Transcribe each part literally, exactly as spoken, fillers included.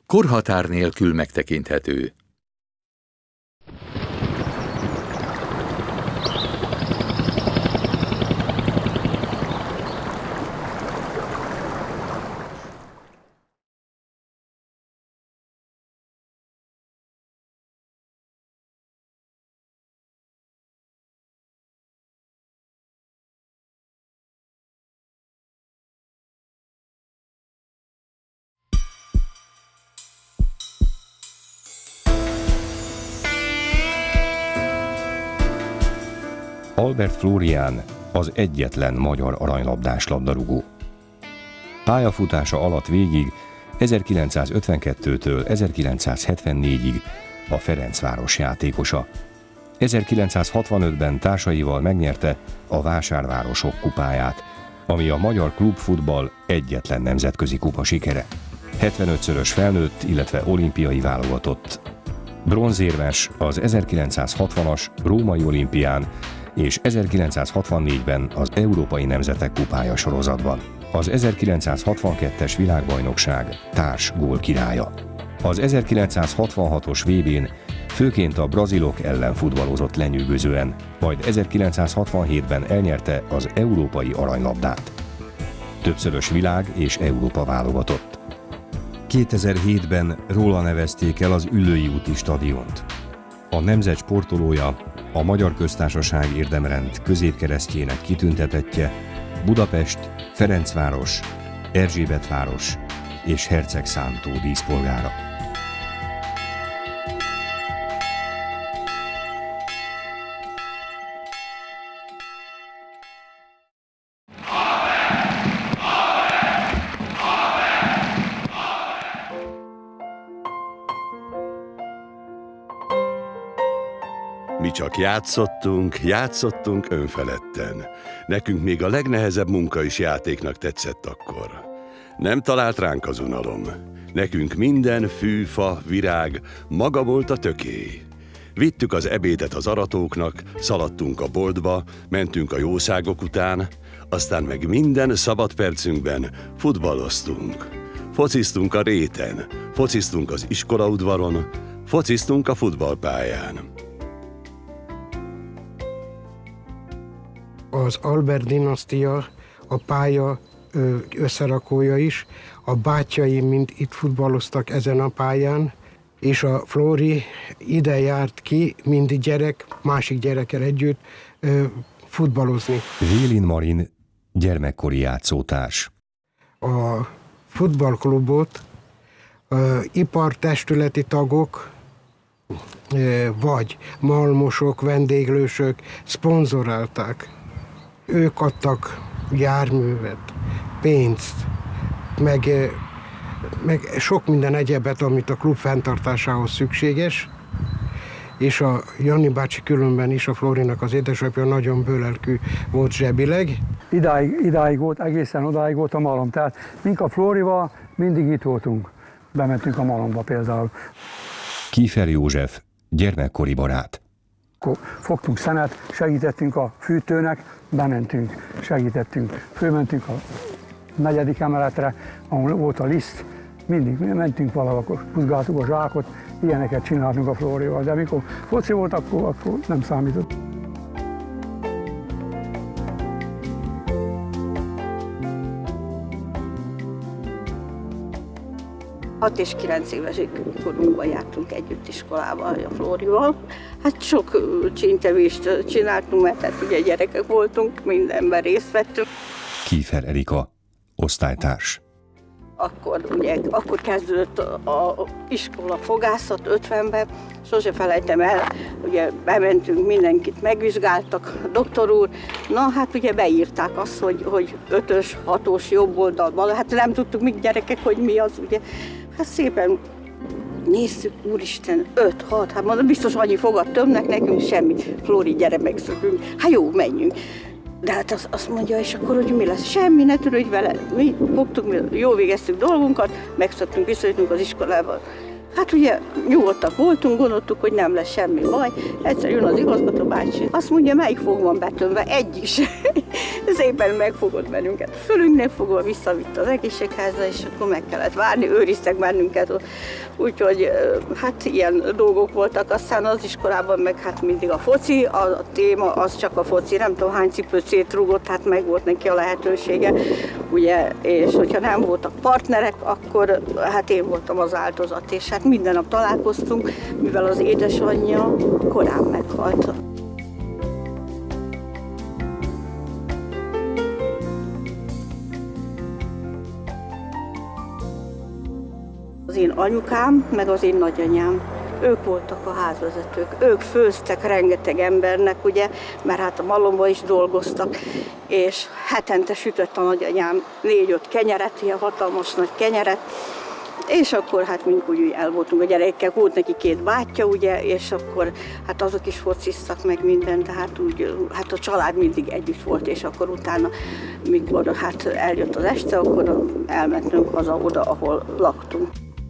korhatár nélkül megtekinthető. Albert Flórián az egyetlen magyar aranylabdás labdarúgó. Pályafutása alatt végig ezerkilencszázötvenkettőtől ezerkilencszázhetvennégyig a Ferencváros játékosa. ezerkilencszázhatvanötben társaival megnyerte a Vásárvárosok kupáját, ami a magyar klubfutball egyetlen nemzetközi kupa sikere. hetvenötszörös felnőtt, illetve olimpiai válogatott. Bronzérmes az ezerkilencszázhatvanas római olimpián és ezerkilencszázhatvannégyben az Európai Nemzetek Kupája sorozatban. Az ezerkilencszázhatvankettes világbajnokság társ gólkirálya. Az ezerkilencszázhatvanhatos vé bén főként a brazilok ellen futballozott lenyűgözően, majd ezerkilencszázhatvanhétben elnyerte az európai aranylabdát. Többszörös világ és Európa válogatott. kétezer-hétben róla nevezték el az Üllői úti stadiont. A nemzet sportolója, a Magyar Köztársaság érdemrend középkeresztjének kitüntetettje, Budapest, Ferencváros, Erzsébetváros és Hercegszántó díszpolgára. Mi csak játszottunk, játszottunk önfeledten. Nekünk még a legnehezebb munka is játéknak tetszett akkor. Nem talált ránk az unalom. Nekünk minden fű, fa, virág, maga volt a tökély. Vittük az ebédet az aratóknak, szaladtunk a boltba, mentünk a jószágok után, aztán meg minden szabad percünkben futballoztunk. Fociztunk a réten, fociztunk az iskolaudvaron, fociztunk a futballpályán. Az Albert dinasztia, a pálya összerakója is, a bátyjaim mind itt futballoztak ezen a pályán, és a Flóri ide járt ki, mind gyerek, másik gyerekkel együtt futballozni. Vélin Marin gyermekkori játszótárs. A futballklubot ipartestületi tagok, vagy malmosok, vendéglősök szponzorálták. Ők adtak járművet, pénzt, meg, meg sok minden egyebet, amit a klub fenntartásához szükséges, és a Jani bácsi különben is, a Flórinak az édesapja nagyon bőlelkű volt zsebileg. Idáig, idáig volt, egészen odáig volt a malom, tehát mink a Flórival mindig itt voltunk. Bementünk a malomba például. Kiefer József gyermekkori barát. Akkor fogtunk szenet, segítettünk a fűtőnek, bementünk, segítettünk. Fölmentünk a negyedik emeletre, ahol volt a liszt, mindig mentünk valahol, akkor húzgáltuk a zsákot, ilyeneket csináltunk a Flórival, de amikor foci volt, akkor, akkor nem számított. hat és kilenc éves korunkban jártunk együtt iskolába a Flórival. Hát sok csíntevést csináltunk, mert hát ugye gyerekek voltunk, mindenben részt vettünk. Kiefer Erika, osztálytárs. Akkor, ugye, akkor kezdődött az iskola fogászat ötvenben, sose felejtem el, ugye bementünk, mindenkit megvizsgáltak, a doktor úr, na hát ugye beírták azt, hogy, hogy ötös, hatos, jobb oldalban, hát nem tudtuk mi gyerekek, hogy mi az, ugye. Hát szépen néztük, úristen, öt, hat, hát mondom, biztos annyi fogat tömnek, nekünk semmit, Flóri, gyere, megszökünk, hát jó, menjünk. De hát azt, azt mondja, és akkor, hogy mi lesz? Semmi, ne törődj vele. Mi fogtuk, mi jól végeztük dolgunkat, megszoktunk, visszajöttünk az iskolába. Hát ugye nyugodtak voltunk, gondoltuk, hogy nem lesz semmi baj. Egyszer jön az igazgató bácsi, azt mondja, melyik fog van betömve, egy is. Szépen megfogott bennünket. Fölünknek fogva visszavitt az egészségházra, és akkor meg kellett várni, őriztek bennünket. Úgyhogy hát ilyen dolgok voltak. Aztán az iskolában meg hát mindig a foci, a téma az csak a foci, nem tudom hány cipőt szétrúgott, hát meg volt neki a lehetősége. Ugye, és hogyha nem voltak partnerek, akkor hát én voltam az áldozat, és hát minden nap találkoztunk, mivel az édesanyja korán meghalt. Az én anyukám, meg az én nagyanyám, ők voltak a házvezetők, ők főztek rengeteg embernek, ugye, mert hát a malomba is dolgoztak, és hetente sütött a nagyanyám négy-öt kenyeret, ilyen hatalmas nagy kenyeret, és akkor hát mindent úgy el voltunk a gyerekekkel, volt neki két bátyja, ugye, és akkor hát azok is fociztak meg mindent, tehát úgy, hát a család mindig együtt volt, és akkor utána, mikor hát eljött az este, akkor elmentünk haza oda, ahol laktunk.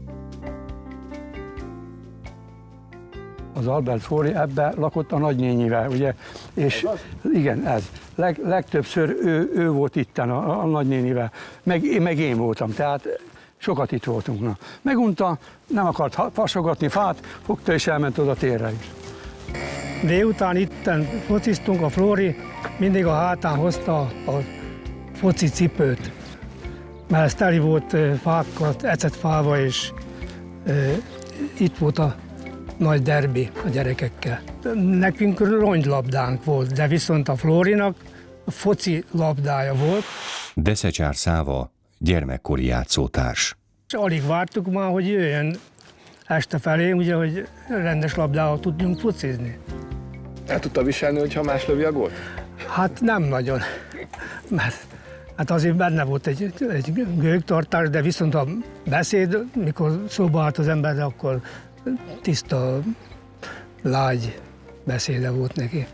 Az Albert Flóri ebbe lakott a nagynényivel, ugye, és igen, ez. Leg, legtöbbször ő, ő volt itten a, a nagynénivel, meg, meg én voltam, tehát sokat itt voltunk. Na. Megunta, nem akart fasogatni fát, fogta és elment oda térre is. Délután itten fociztunk, a Flóri mindig a hátán hozta a foci cipőt, mert ez teli volt fákkal, ecetfával, és e, itt volt a nagy derbi a gyerekekkel. Nekünk ronglabdánk volt, de viszont a Flórinak a foci labdája volt. Deszecsár Száva, gyermekkori játszótárs. És alig vártuk már, hogy jöjjön este felé, ugye, hogy rendes labdával tudjunk focizni. El tudta viselni, hogyha más lövi a gólt? Hát nem nagyon, mert hát azért benne volt egy, egy gőgtartás, de viszont a beszéd, mikor szóba állt az emberre, akkor tiszta, lágy beszéde volt neki.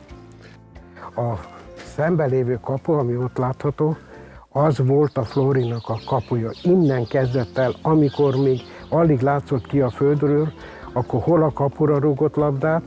A szembe lévő kapu, ami ott látható, az volt a Flórinak a kapuja. Innen kezdett el, amikor még alig látszott ki a földről, akkor hol a kapura rúgott labdát,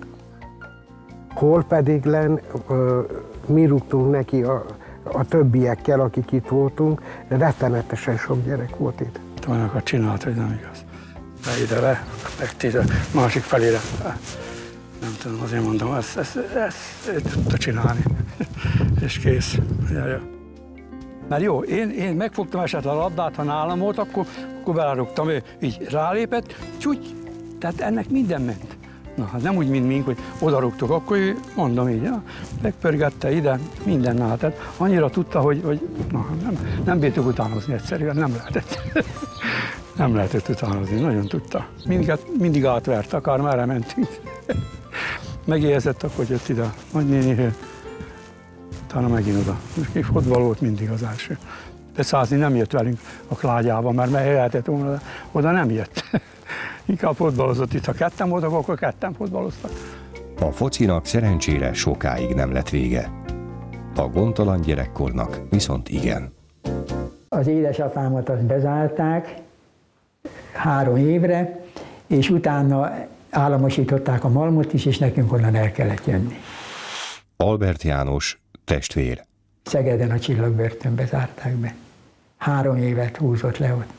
hol pedig len ö, mi rúgtunk neki a, a többiekkel, akik itt voltunk, de rettenetesen sok gyerek volt itt. Olyanokat csinált, hogy nem igaz. Le ide le, meg tíze, másik felére. Nem tudom, azért mondom, ezt, ezt, ezt, ezt tudta csinálni. És kész. Ja, ja. Mert jó, én, én megfogtam esetleg a labdát, ha nálam volt, akkor, akkor belerúgtam, ő így rálépett, csúgy, tehát ennek minden ment. Na, hát nem úgy, mint mink, hogy odarúgtuk, akkor mondom így, ja, megpörgette ide, minden nál. Tehát annyira tudta, hogy, hogy na, nem, nem bírtuk utánozni egyszerűen, nem lehetett. Nem lehetett utánozni, nagyon tudta. Mindig, mindig átvert, akár merre mentünk. Megérzett, akkor jött ide a nagynénihez, utána megint oda. És fotball volt mindig az első. De százni nem jött velünk a klágyába, mert lehetett volna, de oda nem jött. Inkább fotballozott itt. Ha ketten voltak, akkor ketten fotballoztak. A focinak szerencsére sokáig nem lett vége. A gondtalan gyerekkornak viszont igen. Az édesapámat azt bezárták három évre, és utána államosították a Malmot is, és nekünk onnan el kellett jönni. Albert János, testvér. Szegeden a Csillagbörtönbe zárták be. Három évet húzott le ott.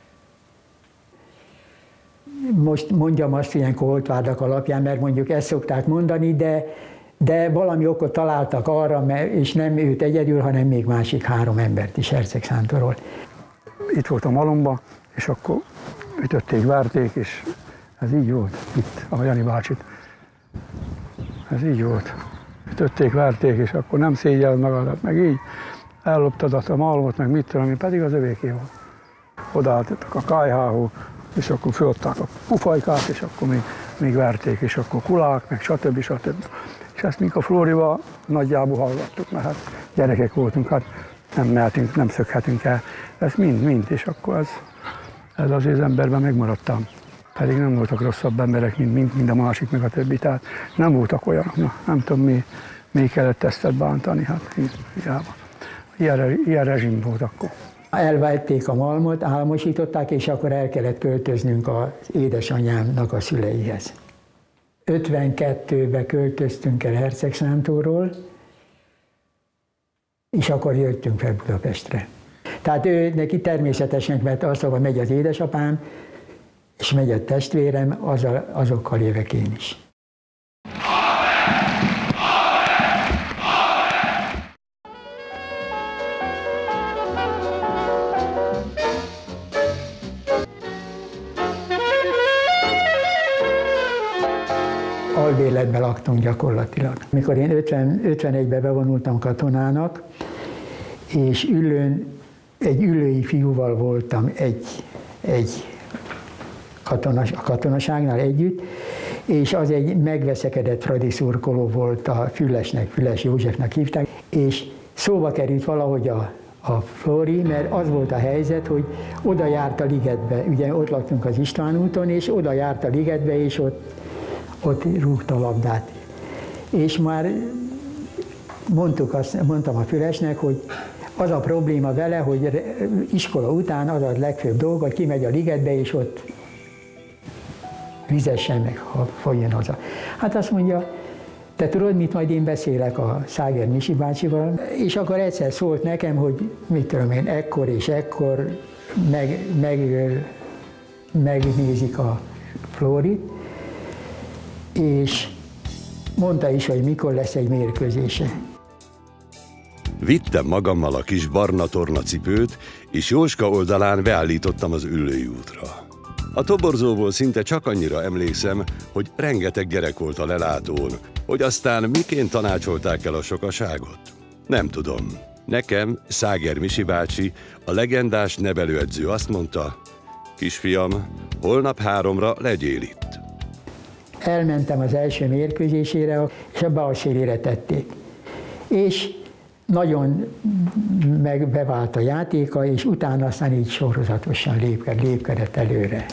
Most mondjam azt ilyenkor holtvádak alapján, mert mondjuk ezt szokták mondani, de, de valami okot találtak arra, mert, és nem őt egyedül, hanem még másik három embert is Hercegszántról. Itt volt a malomba, és akkor ütötték, verték, és ez így volt itt, a Jani bácsit. Ez így volt. Ütötték, verték, és akkor nem szégyelled magadat, meg így elloptad a malmot, meg mit tudom, pedig az övéké volt. Odaálltottak a kájhához, és akkor föladták a pufajkát, és akkor még, még verték, és akkor kulák, meg stb. stb. És ezt mink a Flórival nagyjából hallgattuk, mert hát gyerekek voltunk, hát nem mehetünk, nem szökhetünk el. Ez mind, mind, és akkor ez, ez azért az emberben megmaradtam. Pedig nem voltak rosszabb emberek, mint, mint, mint a másik, meg a többi, tehát nem voltak olyanok. Na, nem tudom, mi, mi kellett ezt bántani, hát hiába. Ilyen, ilyen rezsim volt akkor. Elvették a malmot, álmosították, és akkor el kellett költöznünk az édesanyámnak a szüleihez. ötvenkettőben költöztünk el Hercegszántóról, és akkor jöttünk fel Budapestre. Tehát ő neki természetesen, mert az, ahol megy az édesapám, és megy a testvérem, azzal, azokkal jövök én is. Albérletben laktunk gyakorlatilag. Mikor én ötven, ötvenegyben bevonultam katonának, és Üllőn egy üllői fiúval voltam egy, egy katonas, a katonaságnál együtt, és az egy megveszekedett fradi szurkoló volt, a Fülesnek, Füles Józsefnek hívták, és szóba került valahogy a, a Flóri, mert az volt a helyzet, hogy oda járt a ligetbe, ugye ott laktunk az István úton, és oda járt a ligetbe, és ott, ott rúgta a labdát. És már mondtuk azt, mondtam a Fülesnek, hogy az a probléma vele, hogy iskola után az a legfőbb dolga, hogy kimegy a ligetbe, és ott vizessen meg, ha folyjon haza. Hát azt mondja, te tudod, mit, majd én beszélek a Száger Misi bácsival, és akkor egyszer szólt nekem, hogy mit tudom én, ekkor és ekkor meg, meg, megnézik a Flórit, és mondta is, hogy mikor lesz egy mérkőzése. Vittem magammal a kis barna tornacipőt, és Jóska oldalán beállítottam az Üllői útra. A toborzóból szinte csak annyira emlékszem, hogy rengeteg gyerek volt a lelátón, hogy aztán miként tanácsolták el a sokaságot. Nem tudom. Nekem Száger Misi bácsi, a legendás nevelőedző azt mondta, kisfiam, holnap háromra legyél itt. Elmentem az első mérkőzésére, és a bal szélére tették. És nagyon megbevált a játéka, és utána aztán így sorozatosan lépked, lépkedett előre.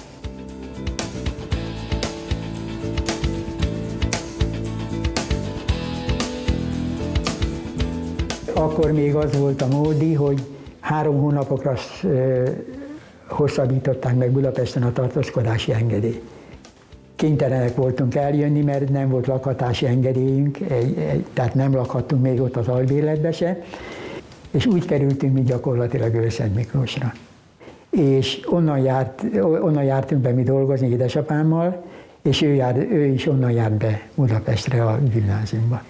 Akkor még az volt a módi, hogy három hónapokra hosszabbították meg Budapesten a tartózkodási engedélyt. Kénytelenek voltunk eljönni, mert nem volt lakhatási engedélyünk, egy, egy, tehát nem lakhattunk még ott az albérletbe se, és úgy kerültünk mi gyakorlatilag Őrszent Miklósra. És onnan, járt, onnan jártunk be mi dolgozni édesapámmal, és ő, jár, ő is onnan járt be Budapestre a gimnáziumba.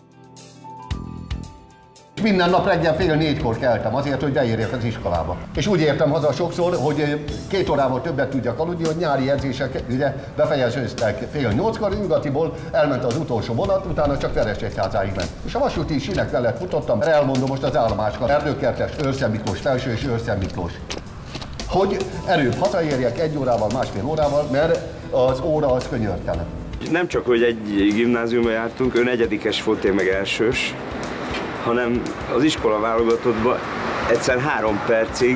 Minden nap reggel fél négykor keltem azért, hogy beérjek az iskolába. És úgy értem haza sokszor, hogy két órával többet tudjak aludni, hogy nyári edzések ugye befejeződtek fél nyolckor, Nyugatiból elment az utolsó vonat, utána csak Veresegyházáig ment. És a vasúti sínek mellett futottam, elmondom most az állomásokat, Erdőkertes, Őrszent Miklós, Felső és Őrszent Miklós. Hogy előbb hazaérjek egy órával, másfél órával, mert az óra az könyörtelen. Nem csak, hogy egy gimnáziumba jártunk, ő negyedikes volt, én meg elsős, hanem az iskola válogatottban egyszer három percig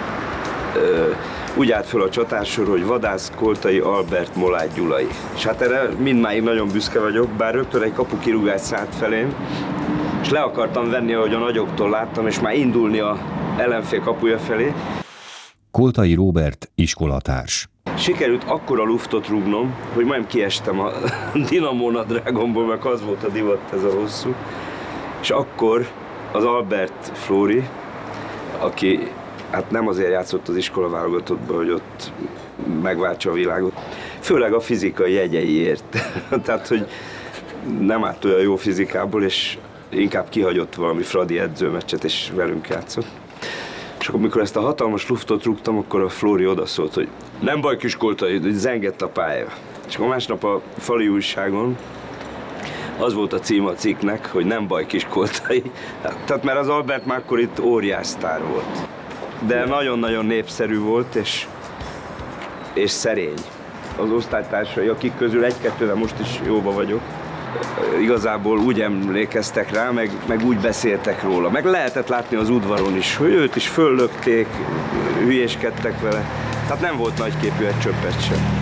ö, úgy állt föl a csatársor, hogy Vadász Koltai Albert Molágy Gyulai. És hát erre mindmáig nagyon büszke vagyok, bár rögtön egy kapukirúgás szállt felém, és le akartam venni, ahogy a nagyoktól láttam, és már indulni a ellenfél kapuja felé. Koltai Róbert iskolatárs. Sikerült akkora luftot rúgnom, hogy majdnem kiestem a dinamónadrágomból, mert az volt a divat, ez a hosszú. És akkor az Albert Flóri, aki hát nem azért játszott az iskola válogatottban, hogy ott megváltsa a világot, főleg a fizikai jegyeiért. Tehát, hogy nem állt olyan jó fizikából, és inkább kihagyott valami fradi edzőmeccset, és velünk játszott. És akkor, amikor ezt a hatalmas luftot rúgtam, akkor a Flóri odaszólt, hogy nem baj, kis Koltai, hogy zengett a pálya. És akkor másnap a fali újságon az volt a cím a cikknek, hogy nem baj, kis Koltai. Tehát mert az Albert már akkor itt óriás sztár volt. De nagyon-nagyon népszerű volt, és, és szerény. Az osztálytársai, akik közül egy-kettővel most is jóba vagyok, igazából úgy emlékeztek rá, meg, meg úgy beszéltek róla. Meg lehetett látni az udvaron is, hogy őt is föllökték, hülyéskedtek vele. Tehát nem volt nagyképű egy csöppet sem.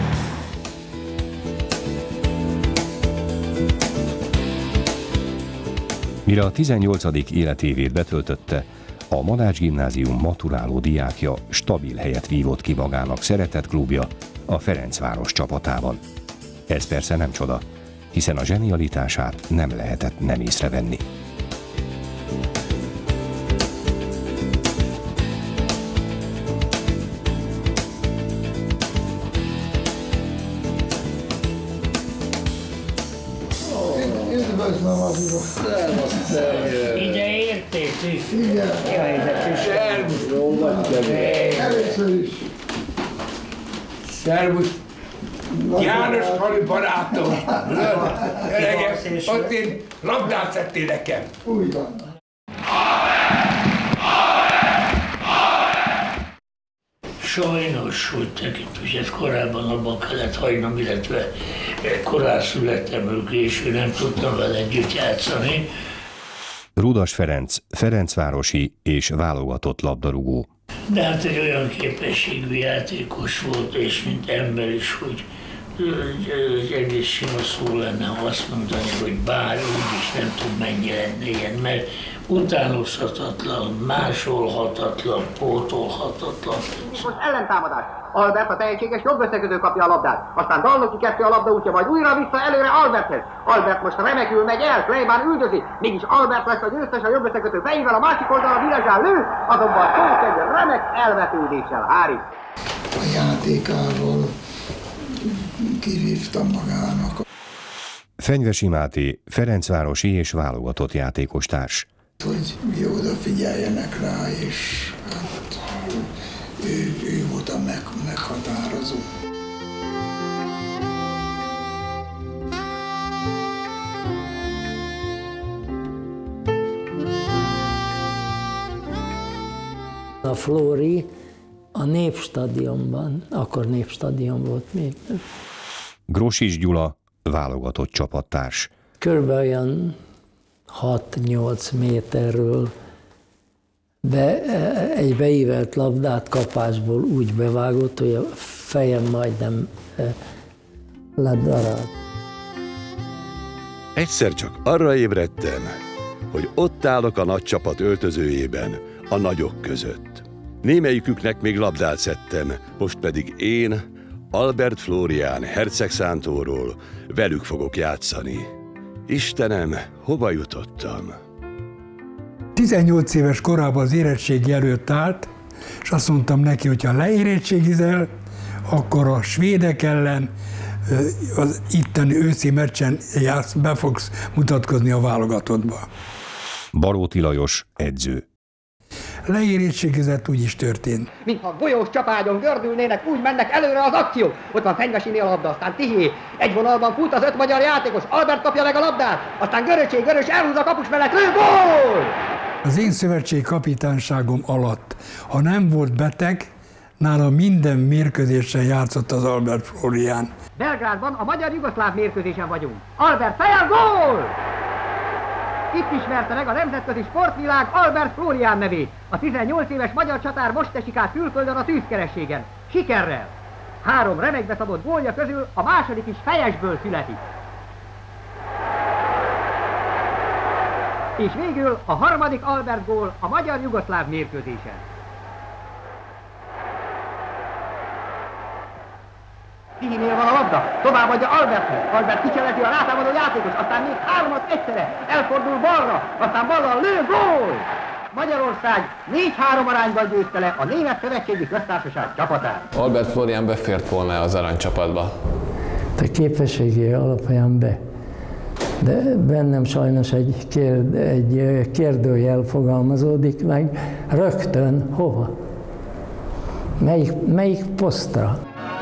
Mire a tizennyolcadik életévét betöltötte, A Madács Gimnázium maturáló diákja stabil helyet vívott ki magának szeretett klubja, a Ferencváros csapatában. Ez persze nem csoda, hiszen a zsenialitását nem lehetett nem észrevenni. Üdvözlöm az urat! Szervusz, Szervusz! Ide érték is? Igen. Jaj, de kis szervusz! Jó vagy, először is. Szervusz! János Pali barátom! Öregem, ott én labdát szedtél nekem. Úgy van. Sajnos, hogy tekintőset korábban abban kellett hagynom, illetve korán születtem, késő nem tudtam vele együtt játszani. Rudas Ferenc, ferencvárosi és válogatott labdarúgó. De hát egy olyan képességű játékos volt, és mint ember is, hogy ez egész sima szó lenne, ha azt mondani, hogy bár úgyis nem tud mennyi lenne ilyen, mert utánozhatatlan, másolhatatlan, pótolhatatlan. Most ellentámadás. Albert a tehetséges jobb összekötő kapja a labdát. Aztán Dalnoki kettő a labda útja, majd újra vissza előre Alberthez. Albert most remekül megy el, Klejbán üldözi. Mégis Albert lesz a győztes a jobb összekötő fejével, a másik oldalon Vilezsán lő, azonban szólt egy remek elvetődéssel Hári. A játékáról kirívtam magának. Fenyvesi Máté, ferencvárosi és válogatott játékostárs. Hogy mi odafigyeljenek rá, és hát ő, ő volt a meg, meghatározó. A Flóri a Népstadionban, akkor Népstadion volt még. Grosics Gyula, válogatott csapattárs. Körülbelül olyan hat-nyolc méterről be, egy beívelt labdát kapásból úgy bevágott, hogy a fejem majdnem ledarált. Egyszer csak arra ébredtem, hogy ott állok a nagy csapat öltözőjében, a nagyok között. Némelyiküknek még labdát szedtem, most pedig én, Albert Flórián Hercegszántóról velük fogok játszani. Istenem, hova jutottam? tizennyolc éves korában az érettségi előtt állt, és azt mondtam neki, hogy ha leérettségizel, akkor a svédek ellen az itteni őszi meccsen játsz, be fogsz mutatkozni a válogatottba. Baróti Lajos, edző. Leérettségizett, úgy is történt. Mintha golyós csapágyon gördülnének, úgy mennek előre az akciók. Ott van Fenyvesinél a labda, aztán Tihé. Egy vonalban fut az öt magyar játékos, Albert kapja meg a labdát, aztán Göröcsé, Görös elhúz a kapus mellett, lő, gól! Az én szövetség kapitányságom alatt, ha nem volt beteg, nála minden mérkőzésen játszott az Albert Flórián. Belgrádban a magyar-jugoszláv mérkőzésen vagyunk. Albert fejel, gól! Itt ismerte meg a nemzetközi sportvilág Albert Flórián nevét. A tizennyolc éves magyar csatár most esik át külföldön a tűzkerességen. Sikerrel! Három remekbe szabott gólja közül a második is fejesből születik. És végül a harmadik Albert gól a magyar-jugoszláv mérkőzésen. Tihinél van a labda, továbbadja Alberthez. Albert kicseleti a rátámadó játékos, aztán még hármat egyszerre, elfordul balra, aztán ballal lő, gól! Magyarország négy-három arányban győzte le a Német Szövetségi Köztársaság csapatát. Albert Flórián befért volna az aranycsapatba? A képességi alapján be. De bennem sajnos egy, kérd, egy kérdőjel fogalmazódik meg, rögtön hova? Melyik, melyik posztra?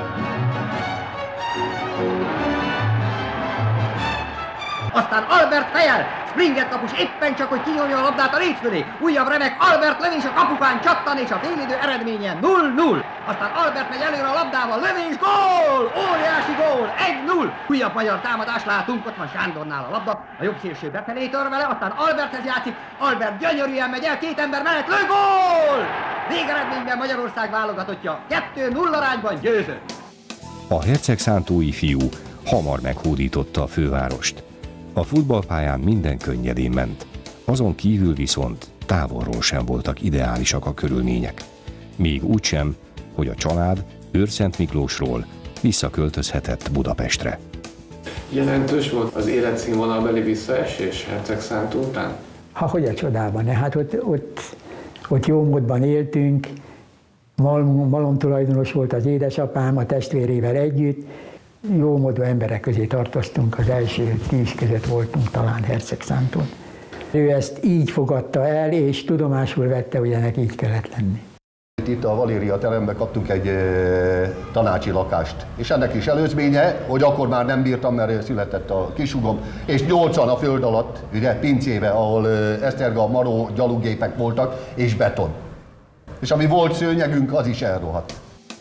Aztán Albert fejel, Springer kapus éppen csak, hogy kinyomja a labdát a léc fölé. Újabb remek Albert lövés, a kapukán csattan, és a félidő eredménye null null. Aztán Albert megy előre a labdával, lövés, gól! Óriási gól, egy null. Újabb magyar támadást látunk, ott van Sándornál a labda, a jobb szélső befelé tör vele, aztán Alberthez játszik, Albert gyönyörűen megy el, két ember mellett, lő, gól! Végeredményben Magyarország válogatottja kettő null arányban győzött. A hercegszántói fiú hamar meghódította a fővárost. A futballpályán minden könnyedén ment, azon kívül viszont távolról sem voltak ideálisak a körülmények. Még úgysem, hogy a család Őrszent Miklósról visszaköltözhetett Budapestre. Jelentős volt az életszínvonalbeli visszaesés Hercegszántó után? Ha hogy a csodában, ne? Hát ott, ott, ott jó módban éltünk, malom, malom tulajdonos volt az édesapám, a testvérével együtt, jó módú emberek közé tartoztunk, az első tíz között voltunk talán Hercegszántón. Ő ezt így fogadta el, és tudomásul vette, hogy ennek így kellett lenni. Itt a Valéria teremben kaptunk egy e, tanácsi lakást, és ennek is előzménye, hogy akkor már nem bírtam, mert született a kisugom, és nyolcan a föld alatt, ugye, pincébe, ahol e, Eszterga, Maró, gyalogépek voltak, és beton. És ami volt szőnyegünk, az is elrohadt.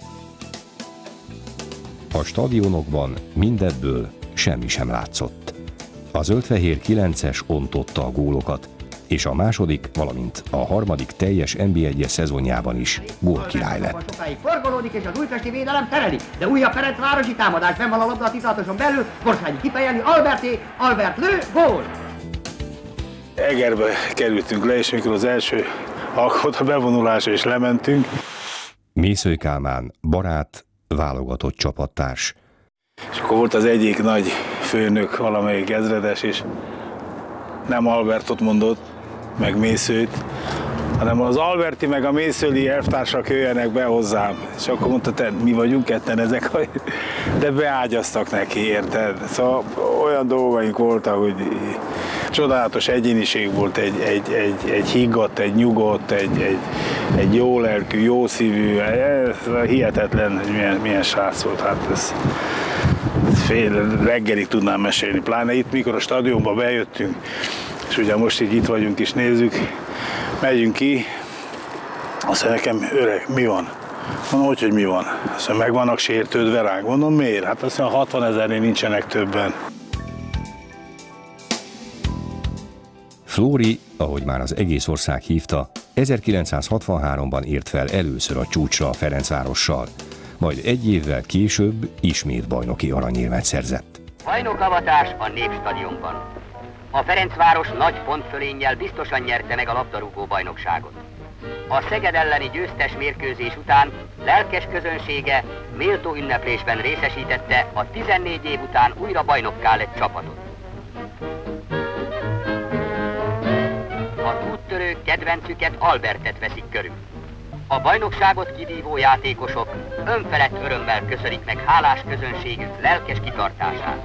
A stadionokban mindebből semmi sem látszott. A zöldfehér kilences ontotta a gólokat, és a második, valamint a harmadik teljes en bé egyes szezonjában is gólkirály lett. Sokáig forgolódik, és az újpesti védelem tereli, de újabb Ferencvárosi támadás, benn van a labda a tizenhatoson belül, Borsányi kifejelni, Alberté, Albert lő, gól! Egerbe kerültünk le, és mikor az első alkot a bevonulásra is lementünk. Mészöly Kálmán, barát, válogatott csapattárs. És akkor volt az egyik nagy főnök, valamelyik ezredes, és nem Albertot mondott, meg Mészőt, hanem az Alberti meg a mészőli elvtársak jöjjenek be hozzám. És akkor mondta, te, mi vagyunk ketten ezek, de beágyaztak neki, érted? Szóval olyan dolgaink voltak, hogy csodálatos egyéniség volt, egy, egy, egy, egy higgadt, egy nyugodt, egy, egy, egy jó lelkű, jó szívű, ez hihetetlen, hogy milyen, milyen srác volt. Hát ez, ez fél reggelig tudnám mesélni, pláne itt, mikor a stadionba bejöttünk, és ugye most így itt vagyunk és nézzük, megyünk ki, azt mondja nekem, öreg, mi van? Mondom, hogy, hogy mi van? Azt mondja, meg vannak sértődve ránk. Mondom, miért? Hát azt mondja, hatvan ezernél nincsenek többen. Flóri, ahogy már az egész ország hívta, ezerkilencszázhatvanháromban ért fel először a csúcsra a Ferencvárossal, majd egy évvel később ismét bajnoki aranyérmet szerzett. Bajnokavatás a Népstadionban. A Ferencváros nagy pontfölénnyel biztosan nyerte meg a labdarúgó bajnokságot. A Szeged elleni győztes mérkőzés után lelkes közönsége méltó ünneplésben részesítette a tizennégy év után újra bajnokká lett csapatot. Az úttörők kedvencüket Albertet veszik körül. A bajnokságot kivívó játékosok önfelett örömmel köszönik meg hálás közönségük lelkes kitartását.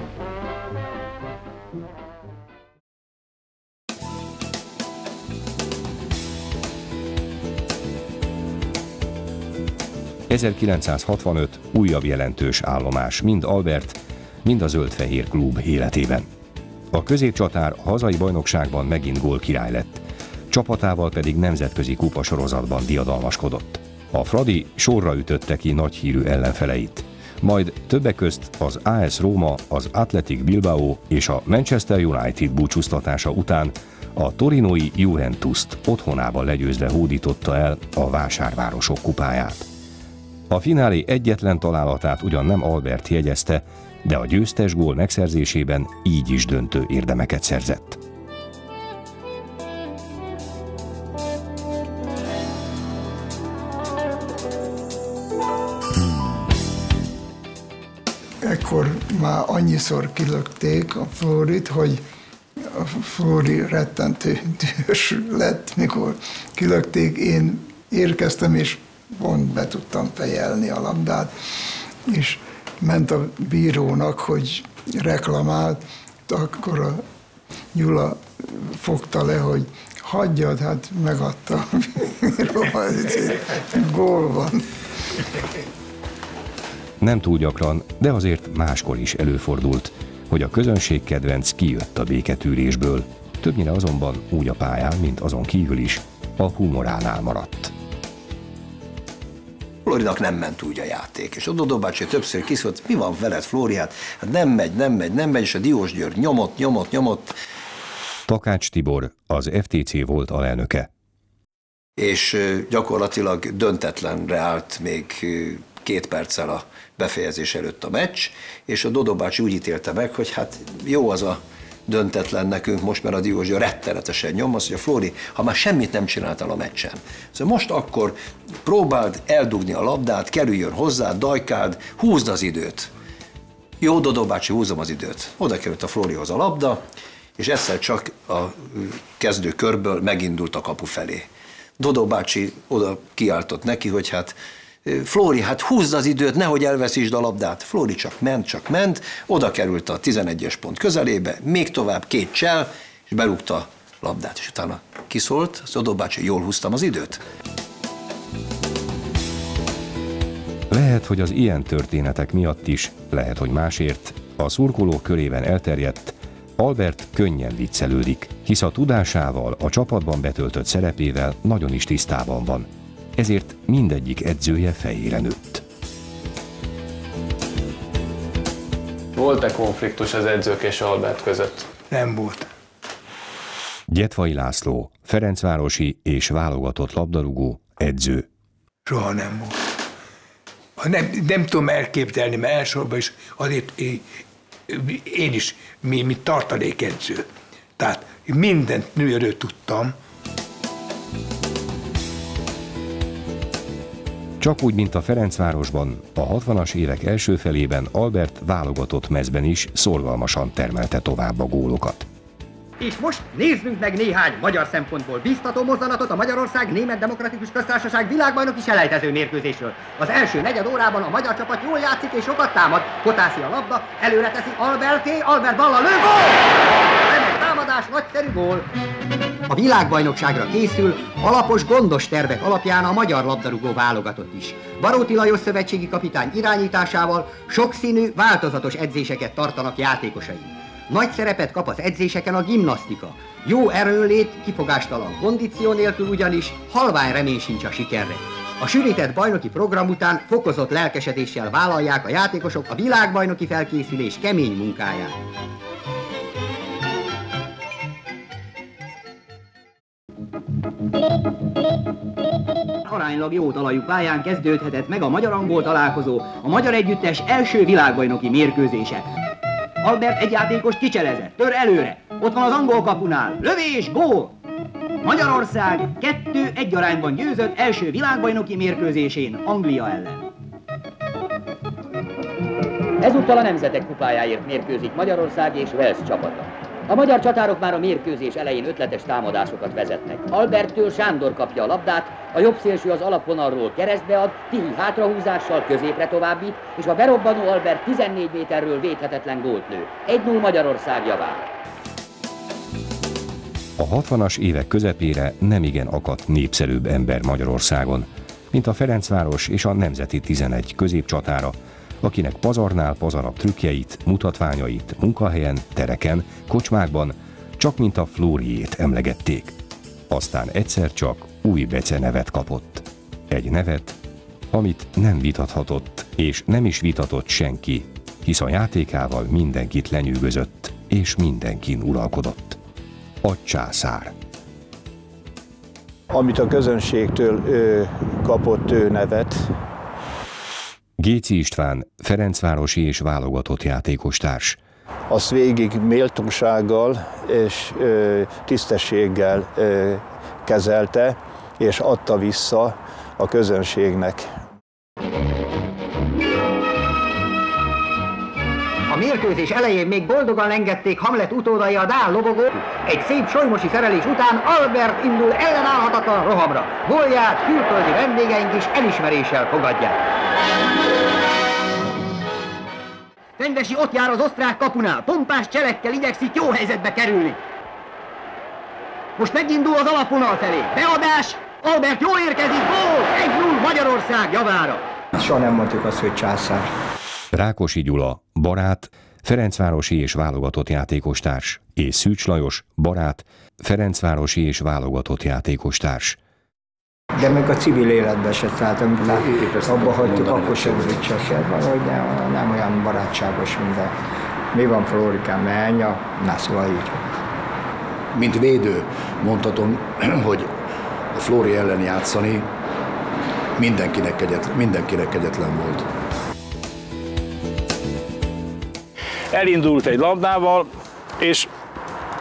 ezerkilencszázhatvanöt újabb jelentős állomás mind Albert, mind a zöld-fehér klub életében. A középcsatár a hazai bajnokságban megint gólkirály lett, csapatával pedig nemzetközi kupasorozatban diadalmaskodott. A Fradi sorra ütötte ki nagyhírű ellenfeleit, majd többek közt az á es Róma, az Athletic Bilbao és a Manchester United búcsúztatása után a torinói Juventust otthonában legyőzve hódította el a vásárvárosok kupáját. A finálé egyetlen találatát ugyan nem Albert jegyezte, de a győztes gól megszerzésében így is döntő érdemeket szerzett. Ekkor már annyiszor kilökték a Flórit, hogy a Flóri rettentő dühös lett, mikor kilökték. Én érkeztem, és pont be tudtam fejelni a labdát, és ment a bírónak, hogy reklamált, akkor a Gyula fogta le, hogy hagyjad, hát megadta a bíró, gól van. Nem túl gyakran, de azért máskor is előfordult, hogy a közönség kedvenc kijött a béketűrésből, többnyire azonban úgy a pályán, mint azon kívül is, a humoránál maradt. Flórinak nem ment úgy a játék, és a Dodó bácsi többször kiszólt, mi van veled, Flóri, hát nem megy, nem megy, nem megy, és a Diós György nyomott, nyomott, nyomott. Takács Tibor, az ef té cé volt alelnöke. És gyakorlatilag döntetlenre állt még két perccel a befejezés előtt a meccs, és a Dodó bácsi úgy ítélte meg, hogy hát jó az a döntetlen nekünk most, mert a Diósgyőr rettenetesen nyom, az, hogy a Flóri, ha már semmit nem csináltál a meccsen. Szóval most akkor próbáld eldugni a labdát, kerüljön hozzá, dajkáld, húzd az időt. Jó, Dodó bácsi, húzom az időt. Oda került a Flórihoz a labda, és egyszer csak a kezdő körből megindult a kapu felé. Dodó bácsi oda kiáltott neki, hogy hát Flóri, hát húzd az időt, nehogy elveszítsd a labdát. Flóri csak ment, csak ment, oda került a tizenegyes pont közelébe, még tovább két csel, és berúgta a labdát, és utána kiszólt, Dodó bácsi, jól húztam az időt. Lehet, hogy az ilyen történetek miatt is, lehet, hogy másért, a szurkolók körében elterjedt, Albert könnyen viccelődik, hisz a tudásával, a csapatban betöltött szerepével nagyon is tisztában van. Ezért mindegyik edzője fejére nőtt. Volt-e konfliktus az edzők és Albert között? Nem volt. Gyetvai László, ferencvárosi és válogatott labdarúgó, edző. Soha nem volt. Nem, nem tudom elképzelni, mert elsősorban is azért én, én is, mi, mi tartalékedző. Tehát mindent nőről tudtam. Csak úgy, mint a Ferencvárosban, a hatvanas évek első felében Albert válogatott mezben is szorgalmasan termelte tovább a gólokat. És most nézzünk meg néhány magyar szempontból biztató mozdulatot a Magyarország Német Demokratikus Köztársaság világbajnoki selejtező mérkőzésről. Az első negyed órában a magyar csapat jól játszik és sokat támad. Potászi a labda, előre teszi Alberté, Albert balla lő, gól! Remek támadás, nagyszerű gól! A világbajnokságra készül, alapos, gondos tervek alapján a magyar labdarúgó válogatott is. Baróti Lajos szövetségi kapitány irányításával sokszínű, változatos edzéseket tartanak játékosai. Nagy szerepet kap az edzéseken a gimnasztika. Jó erőnlét, kifogástalan kondíció nélkül ugyanis halvány remény sincs a sikerre. A sűrített bajnoki program után fokozott lelkesedéssel vállalják a játékosok a világbajnoki felkészülés kemény munkáját. Aránylag jó talajú pályán kezdődhetett meg a magyar-angol találkozó, a magyar együttes első világbajnoki mérkőzése. Albert egy játékos kicselezett, tör előre, ott van az angol kapunál, lövés, gól! Magyarország kettő egy arányban győzött első világbajnoki mérkőzésén Anglia ellen. Ezúttal a Nemzetek Kupájáért mérkőzik Magyarország és Wales csapata. A magyar csatárok már a mérkőzés elején ötletes támadásokat vezetnek. Alberttől Sándor kapja a labdát, a jobb szélső az alapvonalról keresztbe ad, Tihi hátrahúzással középre továbbít, és a berobbanó Albert tizennégy méterről védhetetlen gólt lő. egy null Magyarország javára. A hatvanas évek közepére nemigen akadt népszerűbb ember Magyarországon, mint a Ferencváros és a Nemzeti tizenegy középcsatára, akinek pazarnál pazarabb trükkjeit, mutatványait munkahelyen, tereken, kocsmákban csak mint a Flóriét emlegették. Aztán egyszer csak új becenevet kapott. Egy nevet, amit nem vitathatott, és nem is vitatott senki, hisz a játékával mindenkit lenyűgözött, és mindenkin uralkodott. A császár. Amit a közönségtől ő, kapott ő nevet. Géczy István, ferencvárosi és válogatott játékostárs. Azt végig méltósággal és ö, tisztességgel ö, kezelte, és adta vissza a közönségnek. A mérkőzés elején még boldogan engedték Hamlet utódai a dál lobogó. Egy szép solymosi szerelés után Albert indul ellenállhatatlan rohamra. Gólját külföldi vendégeink is elismeréssel fogadják. Fendesi ott jár az osztrák kapunál, pompás cselekkel igyekszik jó helyzetbe kerülni. Most megindul az alapvonal felé. Beadás, Albert jól érkezik, gól! egy null Magyarország javára. Soha nem mondjuk azt, hogy császár. Rákosi Gyula, barát, ferencvárosi és válogatott játékostárs, és Szűcs Lajos, barát, ferencvárosi és válogatott játékostárs. De meg a civil életben se, tehát amit abba hagytuk, akkor sem úgy csak valahogy nem, nem olyan barátságos, mint a mi van Flórikám, menj, na szóval így. Mint védő mondhatom, hogy a Flóri ellen játszani mindenkinek, kegyetlen, mindenkinek kegyetlen volt. Elindult egy labdával, és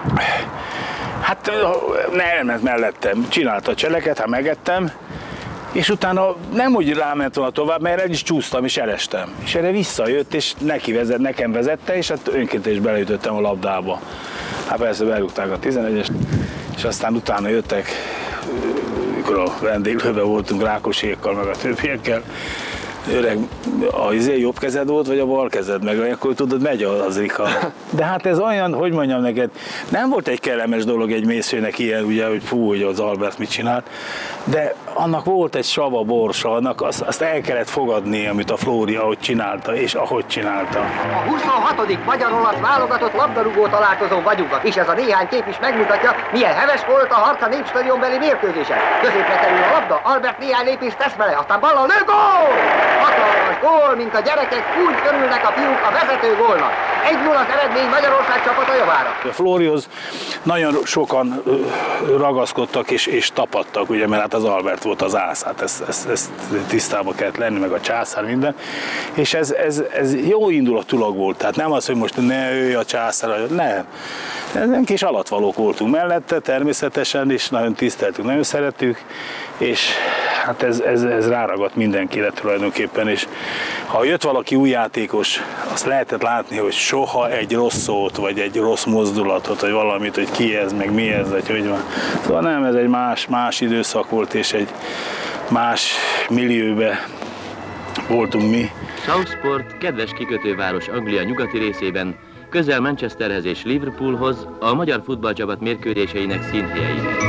Hát nem, nem mellettem. Csinálta a cseleket, hát megettem, és utána nem úgy ráment volna tovább, mert el is csúsztam és elestem. És erre visszajött, és neki vezet, nekem vezette, és hát önként is beleütöttem a labdába. Hát persze berúgták a tizenegyest, és aztán utána jöttek, mikor a vendéglőben voltunk Rákosékkal, meg a többiekkel, öreg, a izé jobb kezed volt, vagy a bal kezed, meg akkor tudod, megy az rika. De hát ez olyan, hogy mondjam neked, nem volt egy kellemes dolog egy mészőnek ilyen, ugye, hogy fú, hogy az Albert mit csinált, de annak volt egy sava borsa, annak azt, azt el kellett fogadni, amit a Flóri ahogy csinálta, és ahogy csinálta. A huszonhatodik magyar-olasz válogatott labdarúgó találkozón vagyunk, és ez a néhány kép is megmutatja, milyen heves volt a harc a Népstadionbeli mérkőzésen. Középre kerül a labda, Albert néhány lépést tesz vele, aztán ballal lő, gól! Hatalmas gól, mint a gyerekek, úgy körülnek a fiúk a vezető gólnak. egy nulla az eredmény Magyarország csapata javára. A Flórihoz nagyon sokan ragaszkodtak és, és tapadtak, ugye, mert hát az Albert volt az ász, hát ezt, ezt, ezt tisztában kellett lenni, meg a császár, minden. És ez, ez, ez jó indulatúlag volt, tehát nem az, hogy most ne ő a császár, nem. Nem kis alatvalók voltunk mellette, természetesen, és nagyon tiszteltük, nagyon szerettük, és hát ez, ez, ez ráragadt mindenkire tulajdonképpen, és ha jött valaki új játékos, azt lehetett látni, hogy soha egy rossz szót, vagy egy rossz mozdulatot, vagy valamit, hogy ki ez, meg mi ez, vagy hogy van. Szóval nem, ez egy más, más időszak volt, és egy más millióbe voltunk mi. Southport kedves kikötőváros Anglia nyugati részében, közel Manchesterhez és Liverpoolhoz, a magyar futballcsapat mérkőzéseinek színhelyeihez.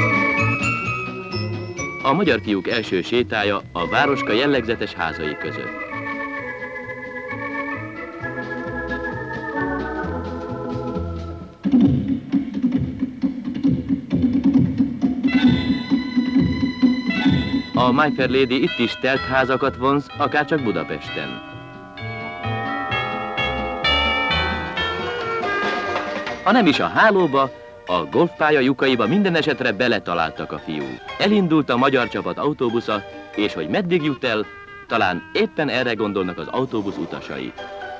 A magyar fiúk első sétája a városka jellegzetes házai között. A My Fair Lady itt is telt házakat vonz, akárcsak Budapesten. Ha nem is a hálóba, a golfpálya lyukaiba minden esetre beletaláltak a fiúk. Elindult a magyar csapat autóbusza, és hogy meddig jut el, talán éppen erre gondolnak az autóbusz utasai.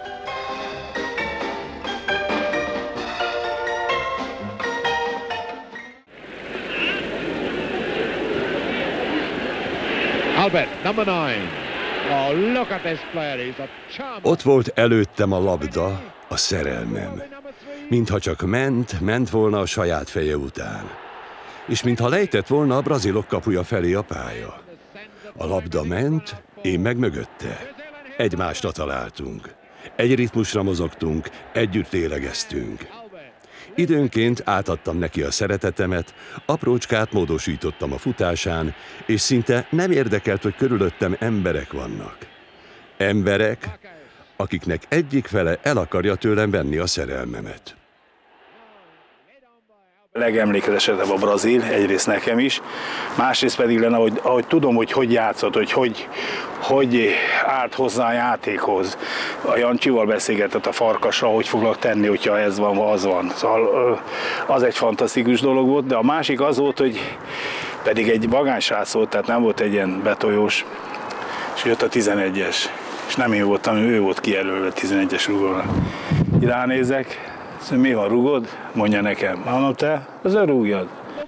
Albert, number nine. Oh, look at this player. He's a charmer. Ott volt előttem a labda, a szerelmem. Mintha csak ment, ment volna a saját feje után. És mintha lejtett volna a brazilok kapuja felé a pálya. A labda ment, én meg mögötte. Egymásra találtunk. Egy ritmusra mozogtunk, együtt lélegeztünk. Időnként átadtam neki a szeretetemet, aprócskát módosítottam a futásán, és szinte nem érdekelt, hogy körülöttem emberek vannak. Emberek, akiknek egyik fele el akarja tőlem venni a szerelmemet. Legemlékezetesebb a brazil, egyrészt nekem is, másrészt pedig lenne, ahogy, ahogy tudom, hogy hogy játszott, hogy, hogy hogy állt hozzá a játékhoz. A Jancsival beszélgetett a Farkasra, hogy foglak tenni, hogyha ez van, az van. Szóval az egy fantasztikus dolog volt, de a másik az volt, hogy pedig egy vagánysrác volt, tehát nem volt egy ilyen betolyós, és jött a tizenegyes, és nem én voltam, ő volt kijelölve tizenegyes rugóra. Ránézek, szóval mi van, rugod? Mondja nekem. Mondom, te, az ő rúgjad.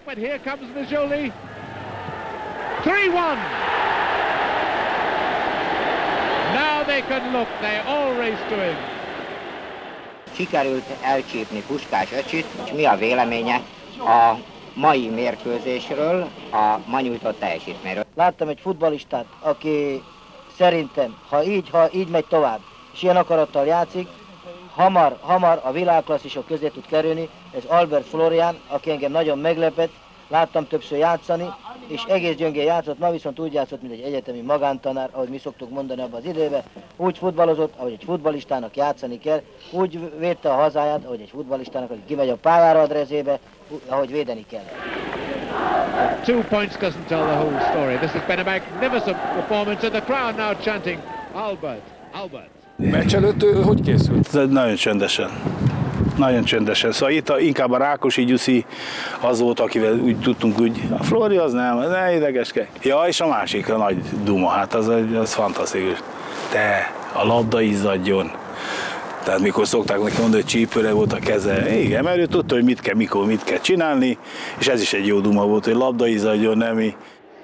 Now they can look, they all race to him. Sikerült elcsípni Puskás öcsit, és mi a véleménye a mai mérkőzésről, a ma nyújtott teljesítményről? Láttam egy futballistát, aki szerintem, ha így, ha így megy tovább, és ilyen akarattal játszik, hamar, hamar a világklasszisok közé tud kerülni. Ez Albert Florian, aki engem nagyon meglepett, láttam többször játszani, és egész gyöngén játszott, ma viszont úgy játszott, mint egy egyetemi magántanár, ahogy mi szoktuk mondani abban az időben. Úgy futballozott, ahogy egy futballistának játszani kell, úgy védte a hazáját, ahogy egy futballistának, aki kimegy a pályára a drezébe, ahogy védeni kell. Two points doesn't tell the whole story. This has been a magnificent performance, and the crowd now chanting, Albert, Albert. Meccs előtt hogy készült? Nagyon csöndesen. Nagyon csöndesen. Szóval itt a, inkább a Rákosi Gyuszi az volt, akivel úgy tudtunk úgy, a Flóri az nem, ne idegeskedj. Ja, és a másik, a nagy Duma, hát az, az fantasztikus. De a labda izzadjon. Tehát mikor szokták neki mondani, hogy csípőre volt a keze, igen, mert ő tudta, hogy mit kell, mikor mit kell csinálni, és ez is egy jó duma volt, hogy labdaizadjon, nemi.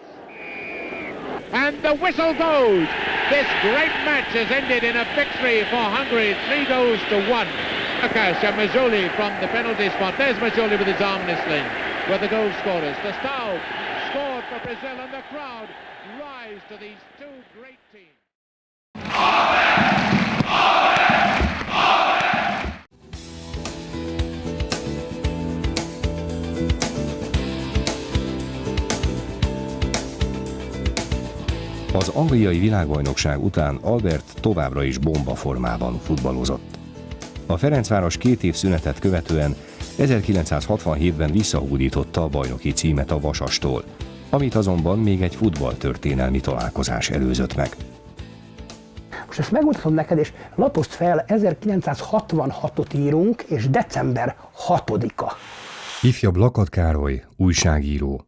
And the whistle goes. This great match has ended in a victory for Hungary, three goals to one. Akash and Mazzoli from the penalty spot. There's Mazzoli with his arm in a sling. Were the goal scorers. The Stau scored for Brazil, and the crowd rise to these two great teams. Az angliai világbajnokság után Albert továbbra is bombaformában futballozott. A Ferencváros két év szünetet követően ezerkilencszázhatvanhétben visszahódította a bajnoki címet a Vasastól, amit azonban még egy futballtörténelmi találkozás előzött meg. Most ezt megmutatom neked, és lapozd fel, ezerkilencszázhatvanhatot írunk, és december hatodika. Ifjabb Lakat Károly, újságíró.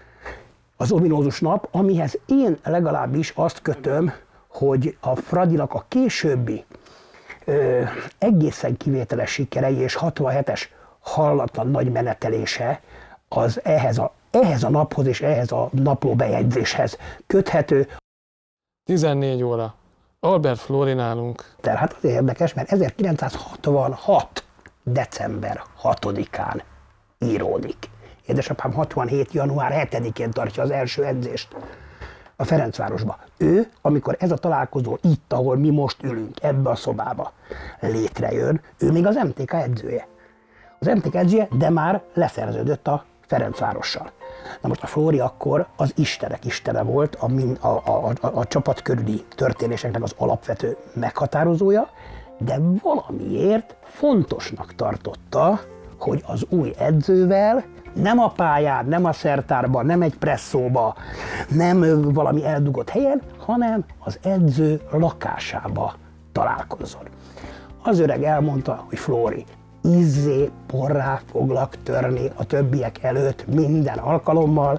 Az ominózus nap, amihez én legalábbis azt kötöm, hogy a Fradinak a későbbi ö, egészen kivételes sikerei és hatvanhetes hallatlan nagy menetelése az ehhez a, ehhez a naphoz és ehhez a naplóbejegyzéshez köthető. tizennégy óra. Albert Flóri nálunk. Tehát hát az érdekes, mert ezerkilencszázhatvanhat. december hatodikán íródik. Édesapám hatvanhét. január hetedikén tartja az első edzést a Ferencvárosba. Ő, amikor ez a találkozó itt, ahol mi most ülünk, ebbe a szobába létrejön, ő még az em té ká edzője. Az em té ká edzője, de már leszerződött a Ferencvárossal. Na most a Flóri akkor az istenek istene volt, a, a, a, a, a csapat körüli történéseknek az alapvető meghatározója, de valamiért fontosnak tartotta, hogy az új edzővel nem a pályán, nem a szertárban, nem egy presszóba, nem valami eldugott helyen, hanem az edző lakásába találkozzon. Az öreg elmondta, hogy Flóri, izzé porrá foglak törni a többiek előtt minden alkalommal,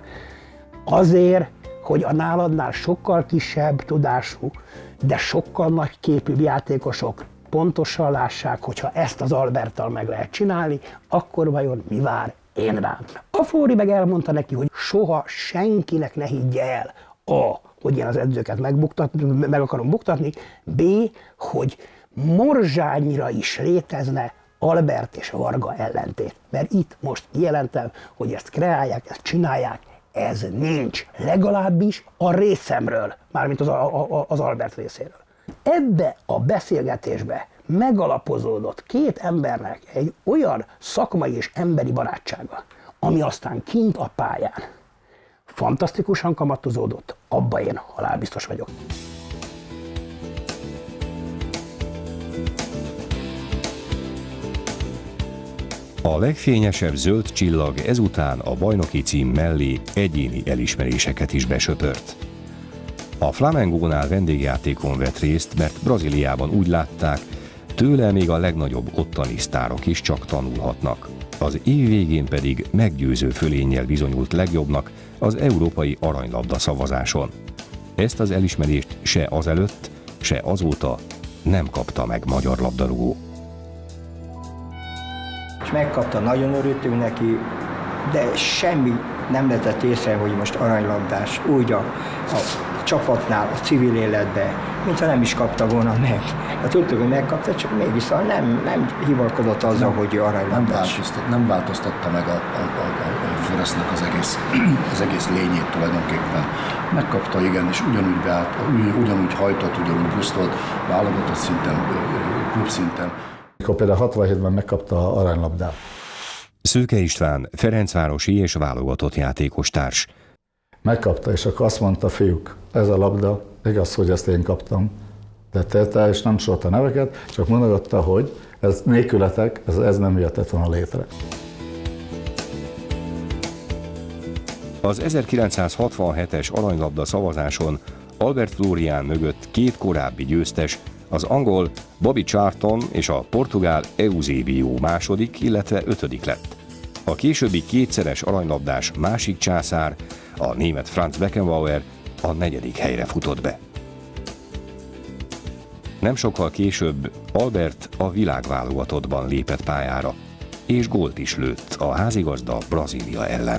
azért, hogy a náladnál sokkal kisebb tudású, de sokkal nagy képűbb játékosok pontosan lássák, hogyha ezt az Alberttal meg lehet csinálni, akkor vajon mi vár én rám. A Flóri meg elmondta neki, hogy soha senkinek ne higgye el, A, hogy én az edzőket meg akarom buktatni, B, hogy morzsányira is létezne Albert és Varga ellentét. Mert itt most jelentem, hogy ezt kreálják, ezt csinálják, ez nincs. Legalábbis a részemről, mármint az, a, a, az Albert részéről. Ebbe a beszélgetésbe megalapozódott két embernek egy olyan szakmai és emberi barátsága, ami aztán kint a pályán fantasztikusan kamatozódott, abba én halálbiztos vagyok. A legfényesebb zöld csillag ezután a bajnoki cím mellé egyéni elismeréseket is besöpört. A Flamengónál vendégjátékon vett részt, mert Brazíliában úgy látták, tőle még a legnagyobb ottani sztárok is csak tanulhatnak. Az év végén pedig meggyőző fölénnyel bizonyult legjobbnak az európai aranylabda szavazáson. Ezt az elismerést se azelőtt, se azóta nem kapta meg magyar labdarúgó. És megkapta, nagyon örültünk neki, de semmi nem lehetett észre, hogy most aranylabdás, úgy a, a csapatnál, a civil életben, mintha nem is kapta volna meg. Hát tudtuk, hogy megkapta, csak mégis nem, nem hivalkodott azzal, nem, hogy ő aranylabdás. Nem, nem változtatta meg a, a, a, a Forestnak az egész, az egész lényét tulajdonképpen. Megkapta, igen, és ugyanúgy beállt, ugyanúgy hajtott, ugyanúgy busztolt, válogatott szinten, klubszinten. Akkor például hatvanhétben megkapta a aranylabdát. Szőke István, ferencvárosi és válogatott játékostárs. Megkapta, és akkor azt mondta, fiúk, ez a labda, igaz, hogy ezt én kaptam. De te, és nem sorolta neveket, csak mondogatta, hogy ez nélkületek, ez, ez nem jöhetett volna létre. Az ezerkilencszázhatvanhetes aranylabda szavazáson Albert Flórián mögött két korábbi győztes, az angol Bobby Charlton és a portugál Eusébio második, illetve ötödik lett. A későbbi kétszeres aranylabdás másik császár, a német Franz Beckenbauer a negyedik helyre futott be. Nem sokkal később Albert a világválogatottban lépett pályára, és gólt is lőtt a házigazda Brazília ellen.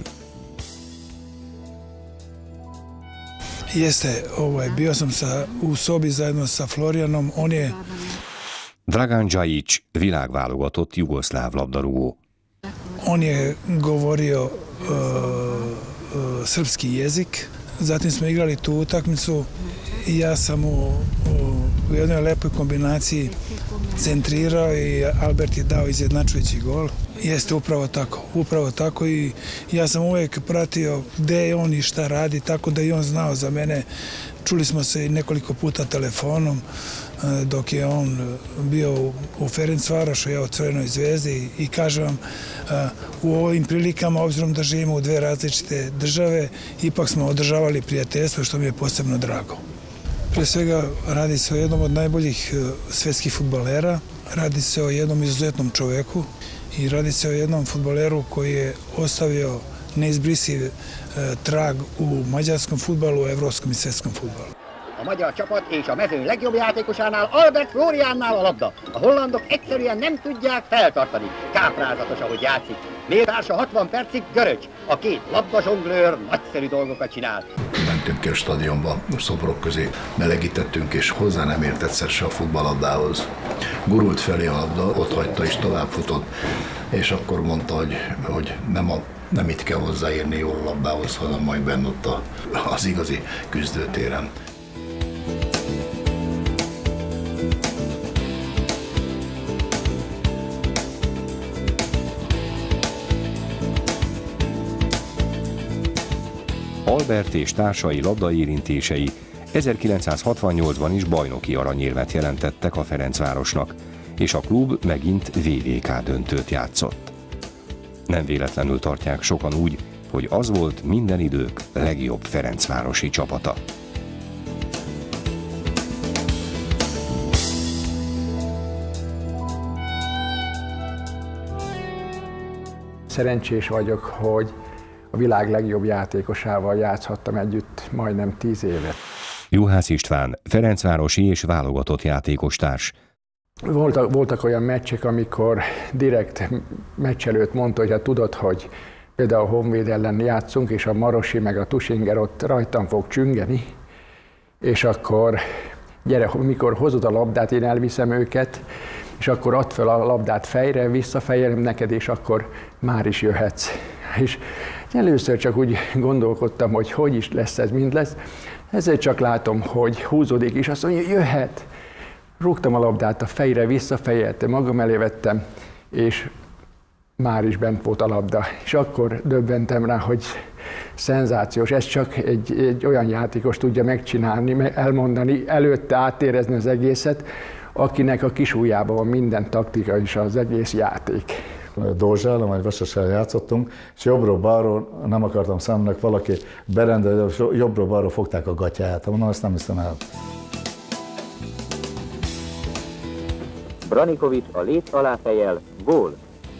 Jeste, ovaj, bio sam sa, u sobi zajedno sa Florianom, on je... Dragan Džajić, világválogatott jugoszláv labdarúgó. On je govorio uh, uh, srpski jezik, zatim smo igrali tu utakmicu i ja sam u, u, u jednoj lepoj kombinaciji centrirao i Albert je dao izjednačujući gol. Jeste upravo tako, upravo tako i ja sam uvijek pratio gde je on i šta radi, tako da i on znao za mene. Čuli smo se i nekoliko puta telefonom dok je on bio u Ferencvarošu, ja u Crvenoj zvezdi i kažem vam, u ovim prilikama, obzirom da živimo u dve različite države, ipak smo održavali prijateljstvo, što mi je posebno drago. Pre svega radi se o jednom od najboljih svetskih fudbalera, radi se o jednom izuzetnom čoveku i radi se o jednom fudbaleru koji je ostavio neizbrisiv trag u mađarskom fudbalu, u evropskom i svetskom fudbalu. A magyar csapat és a mező legjobb játékosánál, Albert Floriánnál a labda. A hollandok egyszerűen nem tudják feltartani. Káprázatos, ahogy játszik. Mértársa hatvan percig görögy. A két labdazsonglőr nagyszerű dolgokat csinál. Mentünk ki a stadionba, szobrok közé melegítettünk, és hozzá nem ért egyszer se a futballlabdához. Gurult felé a labda, ott hagyta és tovább futott, és akkor mondta, hogy, hogy nem, a, nem itt kell hozzáérni jól a labdához, hanem majd benn ott a, az igazi küzdőtéren. Albert és társai labdaérintései ezerkilencszázhatvannyolcban is bajnoki aranyérmet jelentettek a Ferencvárosnak, és a klub megint vé vé ká döntőt játszott. Nem véletlenül tartják sokan úgy, hogy az volt minden idők legjobb ferencvárosi csapata. Szerencsés vagyok, hogy a világ legjobb játékosával játszhattam együtt majdnem tíz évet. Juhász István, ferencvárosi és válogatott játékostárs. Voltak, voltak olyan meccsek, amikor direkt meccs előtt mondta, hogy hát tudod, hogy például a Honvéd ellen játszunk, és a Marosi meg a Tusinger ott rajtam fog csüngeni, és akkor gyere, mikor hozod a labdát, én elviszem őket, és akkor add fel a labdát fejre, visszafejelem neked, és akkor már is jöhetsz. És először csak úgy gondolkodtam, hogy hogy is lesz ez, mind lesz. Ezért csak látom, hogy húzódik, és azt mondja, jöhet. Rúgtam a labdát a fejre, visszafejeltem, magam elé vettem, és már is bent volt a labda. És akkor döbbentem rá, hogy szenzációs. Ez csak egy, egy olyan játékos tudja megcsinálni, elmondani, előtte átérezni az egészet, akinek a kis ujjában van minden taktika és az egész játék. Dózsállal, majd Vasassállal játszottunk, és jobbról-balról, nem akartam számolni, valaki berendel, jobbról-balról fogták a gatyáját. Mondom, ezt nem hiszem el. Braniković a lét alá fejel, gól.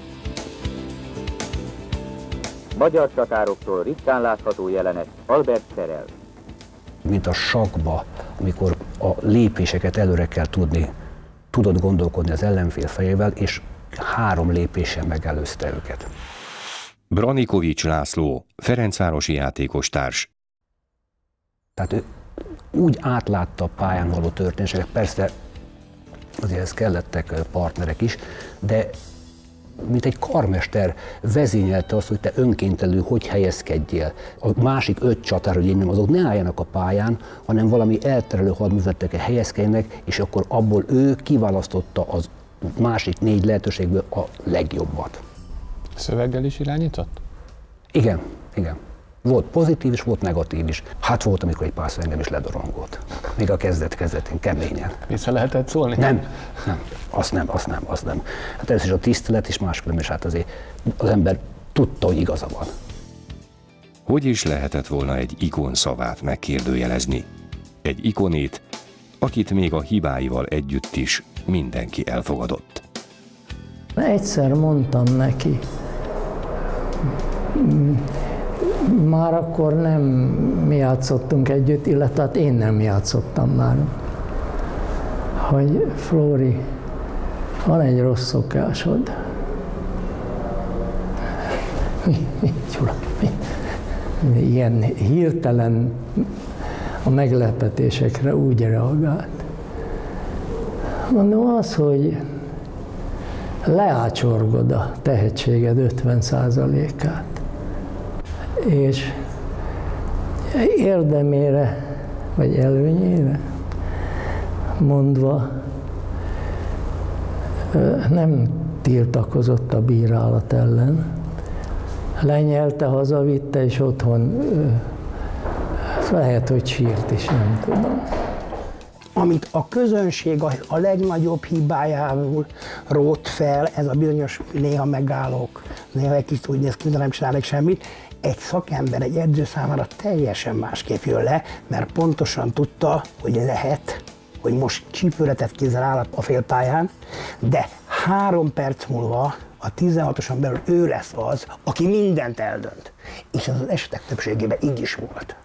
Magyar csatároktól ritkán látható jelenet, Albert szerel. Mint a sakkba, amikor a lépéseket előre kell tudni, tudod gondolkodni az ellenfél fejével, és három lépéssel megelőzte őket. Braniković László, ferencvárosi játékostárs. Tehát ő úgy átlátta a pályán való történéseket, persze azért ez kellettek partnerek is, de mint egy karmester vezényelte azt, hogy te önkéntelenül hogy helyezkedjél. A másik öt csatár, hogy én nem, azok ne álljanak a pályán, hanem valami elterelő hadműveleteket helyezkedjenek, és akkor abból ő kiválasztotta az másik négy lehetőségből a legjobbat. Szöveggel is irányított? Igen, igen. Volt pozitív és volt negatív is. Hát volt, amikor egy pár szó engem is ledorongolt. Még a kezdet-kezdetén keményen. Vissza lehetett szólni? Nem, nem, azt nem, azt nem, azt nem. Hát ez is a tisztelet, és máskülönben is hát azért az ember tudta, hogy igaza van. Hogy is lehetett volna egy ikon szavát megkérdőjelezni? Egy ikonét, akit még a hibáival együtt is mindenki elfogadott. Egyszer mondtam neki, már akkor nem mi játszottunk együtt, illetve hát én nem játszottam már. hogy Flóri, van egy rossz szokásod. Mi, mi, Gyula, mi? Ilyen hirtelen a meglepetésekre úgy reagált. Mondom, az, hogy leácsorgod a tehetséged ötven százalékát, és érdemére, vagy előnyére mondva nem tiltakozott a bírálat ellen, lenyelte, hazavitte, és otthon lehet, hogy sírt is, nem tudom. Amit a közönség a, a legnagyobb hibájául rótt fel, ez a bizonyos néha megállok, néha egy kicsit úgy néz ki, de nem csinálok semmit, egy szakember, egy edző számára teljesen másképp jön le, mert pontosan tudta, hogy lehet, hogy most csípőre tett kézzel áll a félpályán, de három perc múlva a tizenhatoson belül ő lesz az, aki mindent eldönt. És ez az esetek többségében így is volt.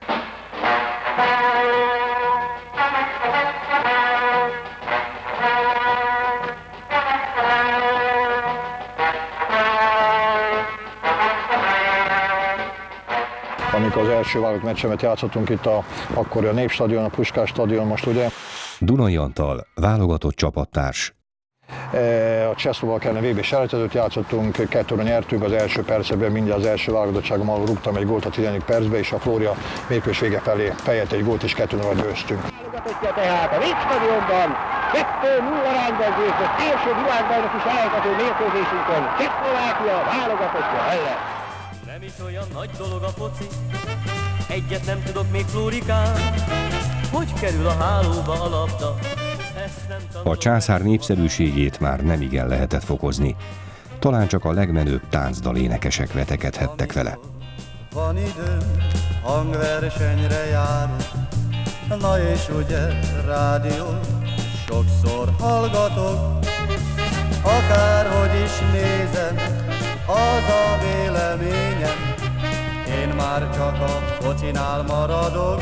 Amikor az első válogatott meccsemet játszottunk itt a, akkor a Népstadion, a Puskás stadion most ugye. Dunai Antal, válogatott csapattárs. A Csehszlovákia vé bé selejtezőt játszottunk, kettőre nyertünk, az első percben mindjárt az első válogatottságom alól rúgtam egy gólt a tizedik percben, és a Flória mérkőzés vége felé fejelt egy gólt, és kettő nulla győztünk. Válogatottja tehát a Vécstadionban kettő nulla arányban győzött első világbajnoki selejtező mérkőzésünkön Csehszlovákia válogatottja ellen. Nem is olyan nagy dolog a foci, egyet nem tudok még, Flórikám, hogy kerül a hálóba a labda. A császár népszerűségét már nemigen lehetett fokozni. Talán csak a legmenőbb táncdal énekesek vetekedhettek vele. Van időm, hangversenyre járok, na és ugye rádió, sokszor hallgatok, akárhogy is nézem, az a véleményem, én már csak a focinál maradok.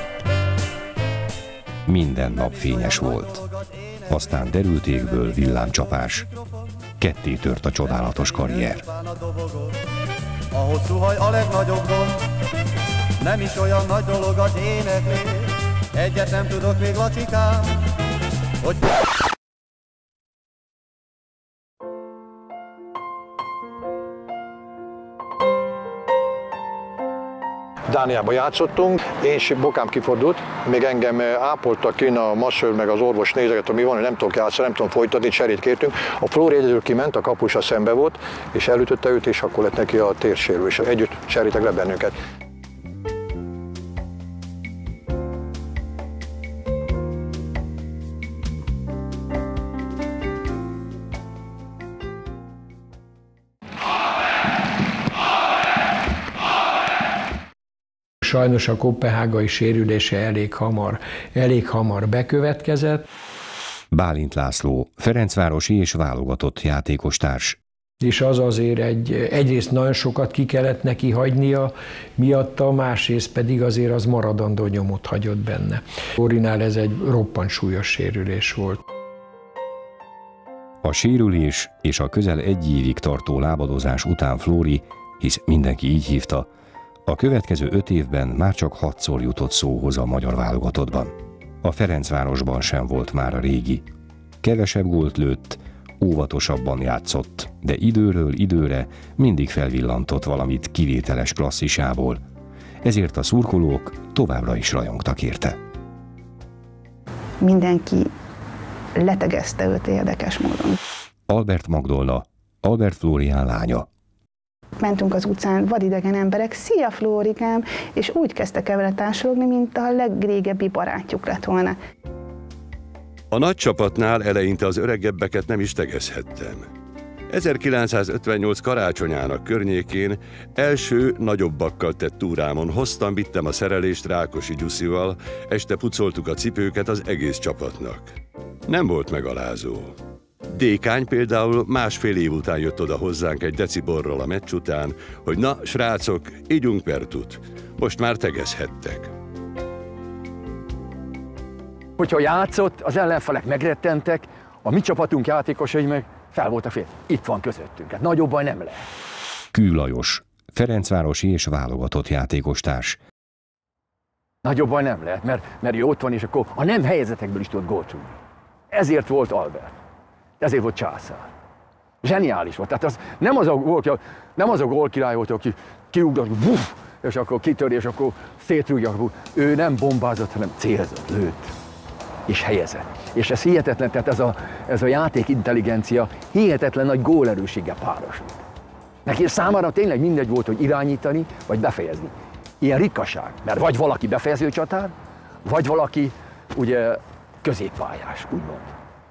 Minden nap fényes volt. Aztán derült égből villámcsapás. Ketté tört a csodálatos karrier. A hosszú haj a legnagyobb gond, nem is olyan nagy dolog az éneklés. Egyet nem tudok még, Lacikám, hogy... Dániában játszottunk, és bokám kifordult, még engem ápoltak ki, a masször meg az orvos nézeget, mi van, hogy nem tudok játszani, nem tudom folytatni, cserét kértünk. A Flóri egyedül kiment, a kapusa szembe volt, és elütötte őt, és akkor lett neki a térsérülés. Együtt cserítek le bennünket. Sajnos a koppenhágai sérülése elég hamar, elég hamar bekövetkezett. Bálint László, ferencvárosi és válogatott játékostárs. És az azért egy, egyrészt nagyon sokat ki kellett neki hagynia miatta, másrészt pedig azért az maradandó nyomot hagyott benne. Flórinál ez egy roppant súlyos sérülés volt. A sérülés és a közel egy évig tartó lábadozás után Flóri, hisz mindenki így hívta, a következő öt évben már csak hatszor jutott szóhoz a magyar válogatottban. A Ferencvárosban sem volt már a régi. Kevesebb gólt lőtt, óvatosabban játszott, de időről időre mindig felvillantott valamit kivételes klasszisából. Ezért a szurkolók továbbra is rajongtak érte. Mindenki letegezte őt érdekes módon. Albert Magdolna, Albert Flórián lánya. Mentünk az utcán, vadidegen emberek, szia Flórikám, és úgy kezdtek el vele társalogni, mint a legrégebbi barátjuk lett volna. A nagy csapatnál eleinte az öregebbeket nem is tegezhettem. ezerkilencszázötvennyolc karácsonyának környékén első nagyobbakkal tett túrámon hoztam, vittem a szerelést Rákosi Gyuszival, este pucoltuk a cipőket az egész csapatnak. Nem volt megalázó. Dékány például másfél év után jött oda hozzánk egy deciborral a meccs után, hogy na, srácok, ígyunk pertut, most már tegezhettek. Hogyha játszott, az ellenfelek megrettentek, a mi csapatunk játékosai meg fel voltak fél. Itt van közöttünk, hát nagyobb baj nem lehet. Kő Lajos, ferencvárosi és válogatott játékostárs. Nagyobb baj nem lehet, mert, mert ő ott van, és akkor a nem helyzetekből is tudott gólt rúgni. Ezért volt Albert. Ezért volt császár. Zseniális volt. Tehát az nem az a, gól, nem az a gólkirály volt, aki kiugdott, buf, és akkor kitör, és akkor szétrúgja. Ő nem bombázott, hanem célzott, lőtt és helyezett. És ez hihetetlen, tehát ez a, ez a játék intelligencia hihetetlen nagy gólerőséggel párosult. Neki számára tényleg mindegy volt, hogy irányítani, vagy befejezni. Ilyen ritkaság, mert vagy valaki befejező csatár, vagy valaki ugye középpályás, úgymond.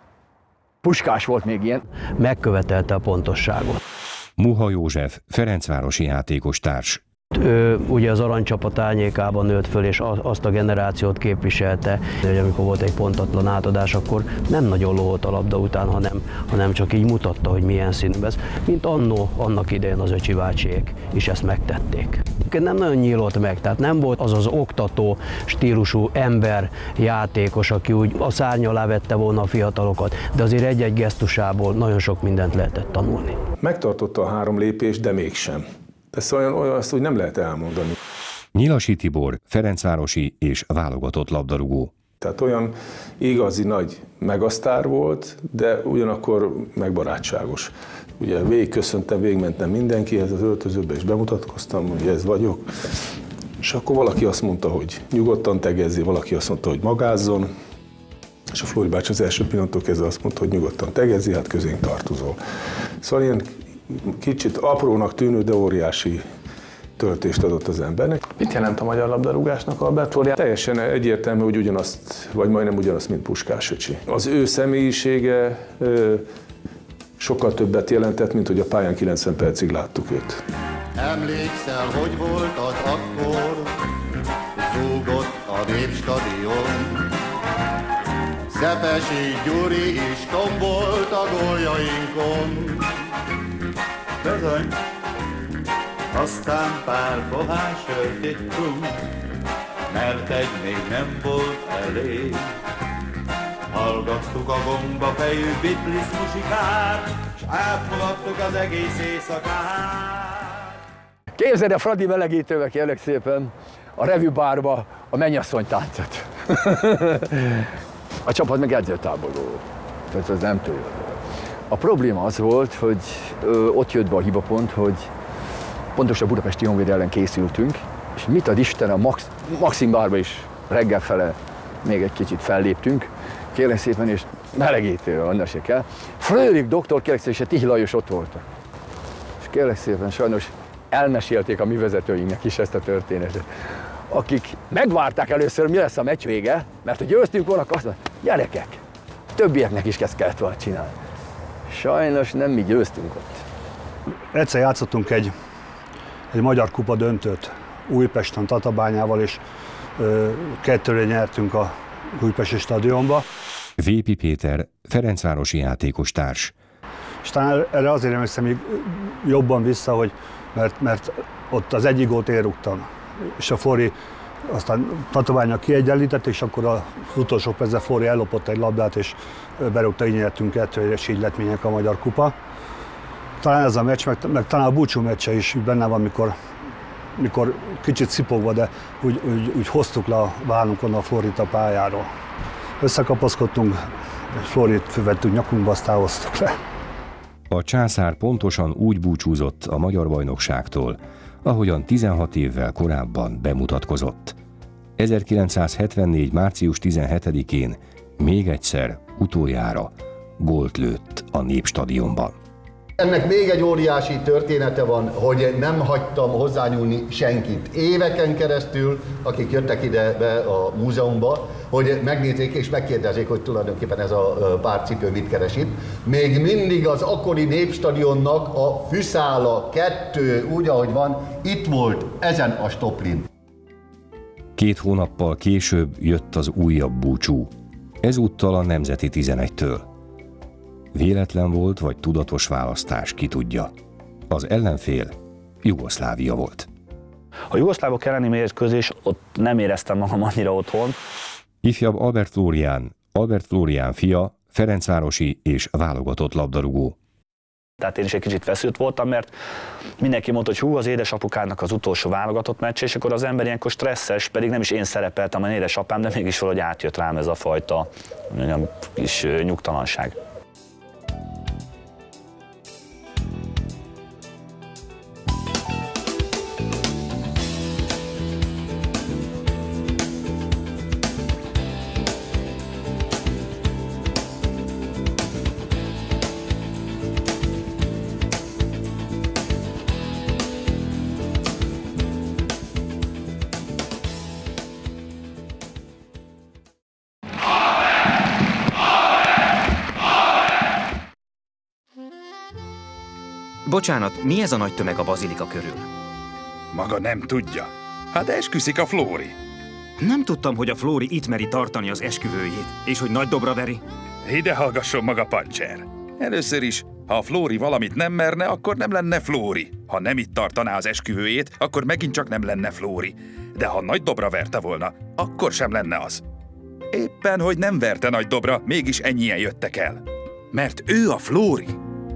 Puskás volt még ilyen. Megkövetelte a pontosságot. Muha József, ferencvárosi játékostárs. Ő ugye az aranycsapat árnyékában nőtt föl, és azt a generációt képviselte, hogy amikor volt egy pontatlan átadás, akkor nem nagyon lóholt a labda után, hanem, hanem csak így mutatta, hogy milyen színű ez. Mint annó, annak idején az öcsi bácsiék is ezt megtették. Nem nagyon nyílott meg, tehát nem volt az az oktató stílusú ember játékos, aki úgy a szárny alá vette volna a fiatalokat, de azért egy-egy gesztusából nagyon sok mindent lehetett tanulni. Megtartotta a három lépést, de mégsem. Ezt olyan, olyan azt úgy nem lehet elmondani. Nyilasi Tibor, ferencvárosi és válogatott labdarúgó. Tehát olyan igazi nagy megasztár volt, de ugyanakkor megbarátságos. Ugye végigköszöntem, végigmentem mindenkihez az öltözőbe, és bemutatkoztam, hogy ez vagyok. És akkor valaki azt mondta, hogy nyugodtan tegezzi, valaki azt mondta, hogy magázzon. És a Flóri bácsi az első pillanattól kezdve azt mondta, hogy nyugodtan tegezzi, hát közénk tartozol. Szóval ilyen kicsit aprónak tűnő, de óriási töltést adott az embernek. Mit jelent a magyar labdarúgásnak Albert Flórián? Teljesen egyértelmű, hogy ugyanazt, vagy majdnem ugyanazt, mint Puskás öcsi. Az ő személyisége ö, sokkal többet jelentett, mint hogy a pályán kilencven percig láttuk őt. Emlékszel, hogy volt az akkor, zúgott a Népstadion. Szepesi Gyuri is tombolt a góljainkon. Bizony, aztán pár pohár sört ittunk, mert egy még nem volt elég. Hallgattuk a gomba fejű Beatles muzsikát, s átmulattuk az egész éjszakát. Képzeld a Fradi melegítővel, kérlek szépen, a Revue bárba a mennyasszony táncot. A csapat meg edzőtáborból, tehát az nem tőle. A probléma az volt, hogy ö, ott jött be a hibapont, hogy pontosan a budapesti Honvéd ellen készültünk, és mit ad Isten, a Max, Maxim bárba is reggel fele még egy kicsit felléptünk, kérlek szépen, és melegítő, annál se kell. Fröhlich doktor, kérlek szépen, és a Tihi Lajos ott voltak. És kérlek szépen, sajnos elmesélték a mi vezetőinknek is ezt a történetet, akik megvárták először, mi lesz a meccs vége, mert hogy győztünk volna, azt mondták, gyerekek, többieknek is ezt kellett volna csinálni. Sajnos nem mi győztünk ott. Egyszer játszottunk egy, egy Magyar Kupa döntőt Újpesten, Tatabányával, és ö, kettőre nyertünk a Újpesti stadionba. Vépi Péter, ferencvárosi játékostárs. És talán erre azért emlékszem még jobban vissza, hogy mert, mert ott az egyik gólt én rúgtam, és a Fori aztán Tatabánnyal kiegyenlített, és akkor az utolsó percben Fori ellopott egy labdát, és berúgta, így nyertünk kettőre, és így lett miénk a Magyar Kupa. Talán ez a meccs, meg, meg talán a búcsú meccse is benne van, mikor, mikor kicsit szipogva, de úgy, úgy, úgy hoztuk le a vállunkon a Florit a pályáról. Összekapaszkodtunk, Florit fölvettünk nyakunkba, aztán hoztuk le. A császár pontosan úgy búcsúzott a magyar bajnokságtól, ahogyan tizenhat évvel korábban bemutatkozott. ezerkilencszázhetvennégy. március tizenhetedikén még egyszer, utoljára gólt lőtt a Népstadionban. Ennek még egy óriási története van, hogy nem hagytam hozzányúlni senkit. Éveken keresztül, akik jöttek ide be a múzeumba, hogy megnézzék és megkérdezzék, hogy tulajdonképpen ez a pár cipő mit keres itt. Még mindig az akkori Népstadionnak a fűszála kettő, úgy ahogy van, itt volt, ezen a stoplin. Két hónappal később jött az újabb búcsú, ezúttal a Nemzeti tizenegytől. Véletlen volt, vagy tudatos választás, ki tudja. Az ellenfél Jugoszlávia volt. A jugoszlávok elleni mérkőzés, ott nem éreztem magam annyira otthon. Ifjabb Albert Flórián, Albert Flórián fia, ferencvárosi és válogatott labdarúgó. Tehát én is egy kicsit feszült voltam, mert mindenki mondta, hogy hú, az édesapukának az utolsó válogatott meccs, és akkor az ember ilyenkor stresszes, pedig nem is én szerepeltem, hanem édesapám, de mégis valahogy átjött rám ez a fajta mondjam, kis nyugtalanság. Bocsánat, mi ez a nagy tömeg a bazilika körül? Maga nem tudja. Hát esküszik a Flóri. Nem tudtam, hogy a Flóri itt meri tartani az esküvőjét, és hogy nagy dobra veri. Ide hallgasson maga, Pancser. Először is, ha a Flóri valamit nem merne, akkor nem lenne Flóri. Ha nem itt tartaná az esküvőjét, akkor megint csak nem lenne Flóri. De ha nagy dobra verte volna, akkor sem lenne az. Éppen, hogy nem verte nagy dobra, mégis ennyien jöttek el. Mert ő a Flóri.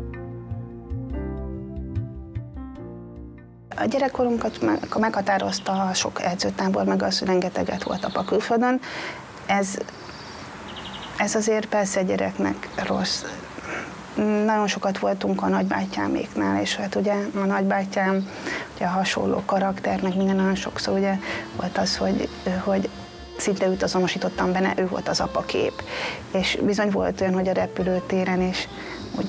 A gyerekkorunkat meghatározta a sok edzőtábor, meg az, hogy rengeteget voltak a külföldön. Ez, ez azért persze egy gyereknek rossz. Nagyon sokat voltunk a nagybátyáméknál, és hát ugye a nagybátyám ugye hasonló karakter, meg minden nagyon sokszor ugye volt az, hogy, hogy szinte őt azonosítottam benne, ő volt az apakép. És bizony volt olyan, hogy a repülőtéren is úgy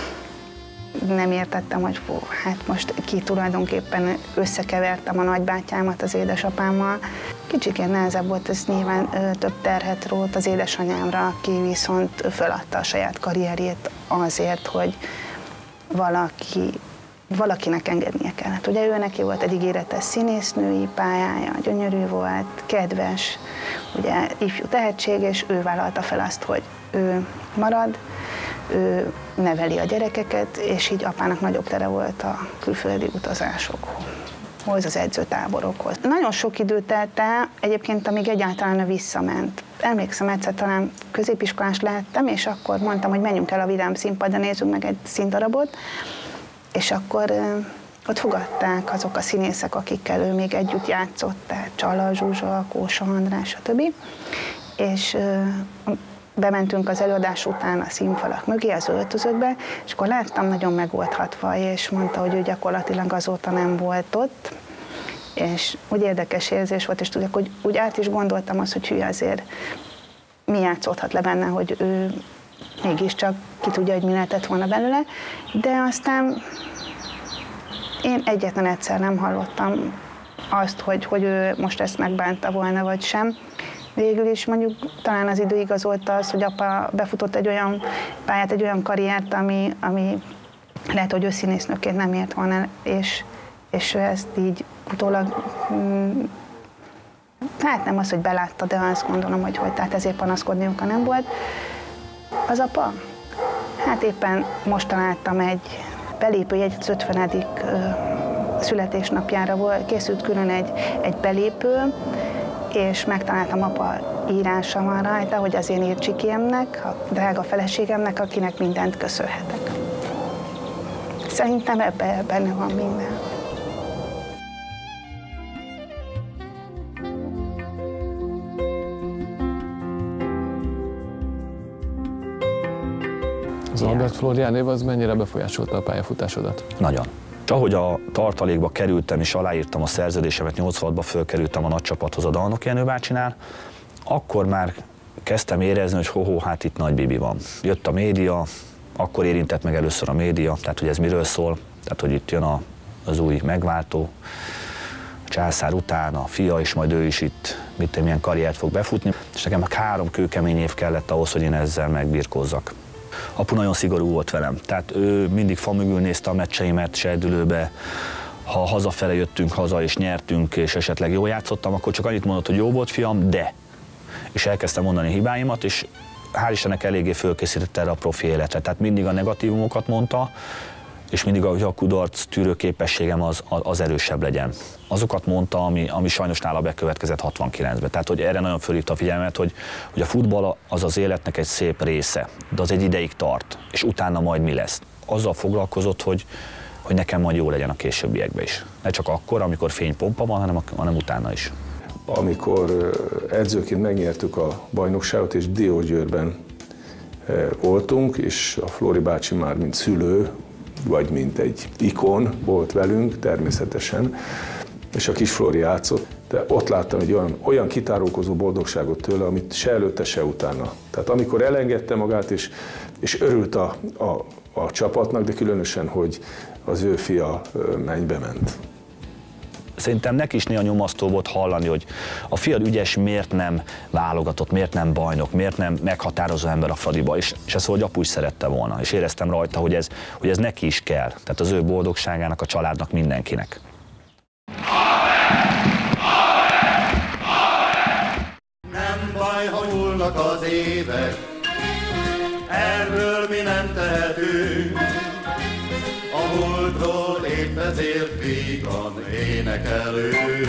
nem értettem, hogy fú, hát most ki tulajdonképpen összekevertem a nagybátyámat az édesapámmal. Kicsikén nehezebb volt, ez nyilván ö, több terhet rólt az édesanyámra, aki viszont feladta a saját karrierjét azért, hogy valaki, valakinek engednie kellett. Ugye ő neki volt egy ígéretes színésznői pályája, gyönyörű volt, kedves, ugye ifjú tehetség, és ő vállalta fel azt, hogy ő marad, ő neveli a gyerekeket, és így apának nagyobb tere volt a külföldi utazásokhoz, az edzőtáborokhoz. Nagyon sok idő telt el, egyébként amíg egyáltalán visszament. Emlékszem, egyszer talán középiskolás lehettem, és akkor mondtam, hogy menjünk el a Vidám színpadra, nézzünk meg egy színdarabot, és akkor ott fogadták azok a színészek, akikkel ő még együtt játszott, tehát Csalla Zsuzsa, Kósa András, stb. És bementünk az előadás után a színfalak mögé, az öltözőkbe, és akkor láttam, nagyon meg volt hatva, és mondta, hogy ő gyakorlatilag azóta nem volt ott, és úgy érdekes érzés volt, és tudják, hogy úgy át is gondoltam azt, hogy hülye azért mi játszódhat le benne, hogy ő mégiscsak ki tudja, hogy mi lehetett volna belőle, de aztán én egyetlen egyszer nem hallottam azt, hogy, hogy ő most ezt megbánta volna, vagy sem. Végül is mondjuk talán az idő igazolta az, hogy apa befutott egy olyan pályát, egy olyan karriert, ami, ami lehet, hogy ő színésznőként nem ért volna, és, és ő ezt így utólag, hát nem az, hogy belátta, de azt gondolom, hogy, hogy tehát ezért panaszkodniuk, nem volt. Az apa? Hát éppen most találtam egy belépőjegy, az ötvenedik születésnapjára volt, készült külön egy, egy belépő, és megtaláltam apa írása van rajta, hogy az én Ircsikémnek, a drága feleségemnek, akinek mindent köszönhetek. Szerintem ebben benne van minden. Az Albert Flórián év az mennyire befolyásolta a pályafutásodat? Nagyon. Ahogy a tartalékba kerültem és aláírtam a szerződésemet, nyolcvanhatban fölkerültem a nagy csapathoz a Dalnoki Jenő bácsinál, akkor már kezdtem érezni, hogy ho-ho, hát itt nagy bibi van. Jött a média, akkor érintett meg először a média, tehát hogy ez miről szól, tehát hogy itt jön a, az új megváltó, a császár után a fia, és majd ő is itt mit, milyen karriert fog befutni. És nekem már három kőkemény év kellett ahhoz, hogy én ezzel megbirkózzak. Apu nagyon szigorú volt velem, tehát ő mindig fa mögül nézte a meccseimet serdülőbe, ha hazafele jöttünk haza és nyertünk, és esetleg jól játszottam, akkor csak annyit mondott, hogy jó volt fiam, de. És elkezdtem mondani hibáimat, és hál' Istennek eléggé fölkészített erre a profi életre, tehát mindig a negatívumokat mondta, és mindig hogy a kudarc tűrőképességem az, az erősebb legyen. Azokat mondta, ami, ami sajnos nála bekövetkezett hatvankilencben. Tehát, hogy erre nagyon fölhívta a figyelmet, hogy, hogy a futball az az életnek egy szép része, de az egy ideig tart, és utána majd mi lesz. Azzal foglalkozott, hogy, hogy nekem majd jó legyen a későbbiekben is. Ne csak akkor, amikor fénypompa van, hanem, hanem utána is. Amikor edzőként megnyertük a bajnokságot, és Diósgyőrben voltunk, és a Flóri bácsi már mint szülő, vagy mint egy ikon volt velünk természetesen, és a kis Flóri játszott, de ott láttam egy olyan, olyan kitárulkozó boldogságot tőle, amit se előtte, se utána. Tehát amikor elengedte magát, és, és örült a, a, a csapatnak, de különösen, hogy az ő fia mennybe ment. Szerintem neki is néha nyomasztó volt hallani, hogy a fiad ügyes, miért nem válogatott, miért nem bajnok, miért nem meghatározó ember a Fradiba, és, és ezt, hogy apu is szerette volna, és éreztem rajta, hogy ez, hogy ez neki is kell, tehát az ő boldogságának, a családnak, mindenkinek. Nem baj, ha múlnak az évek, erről mi nem tehetünk. A múltról épp ezért vígan énekelünk.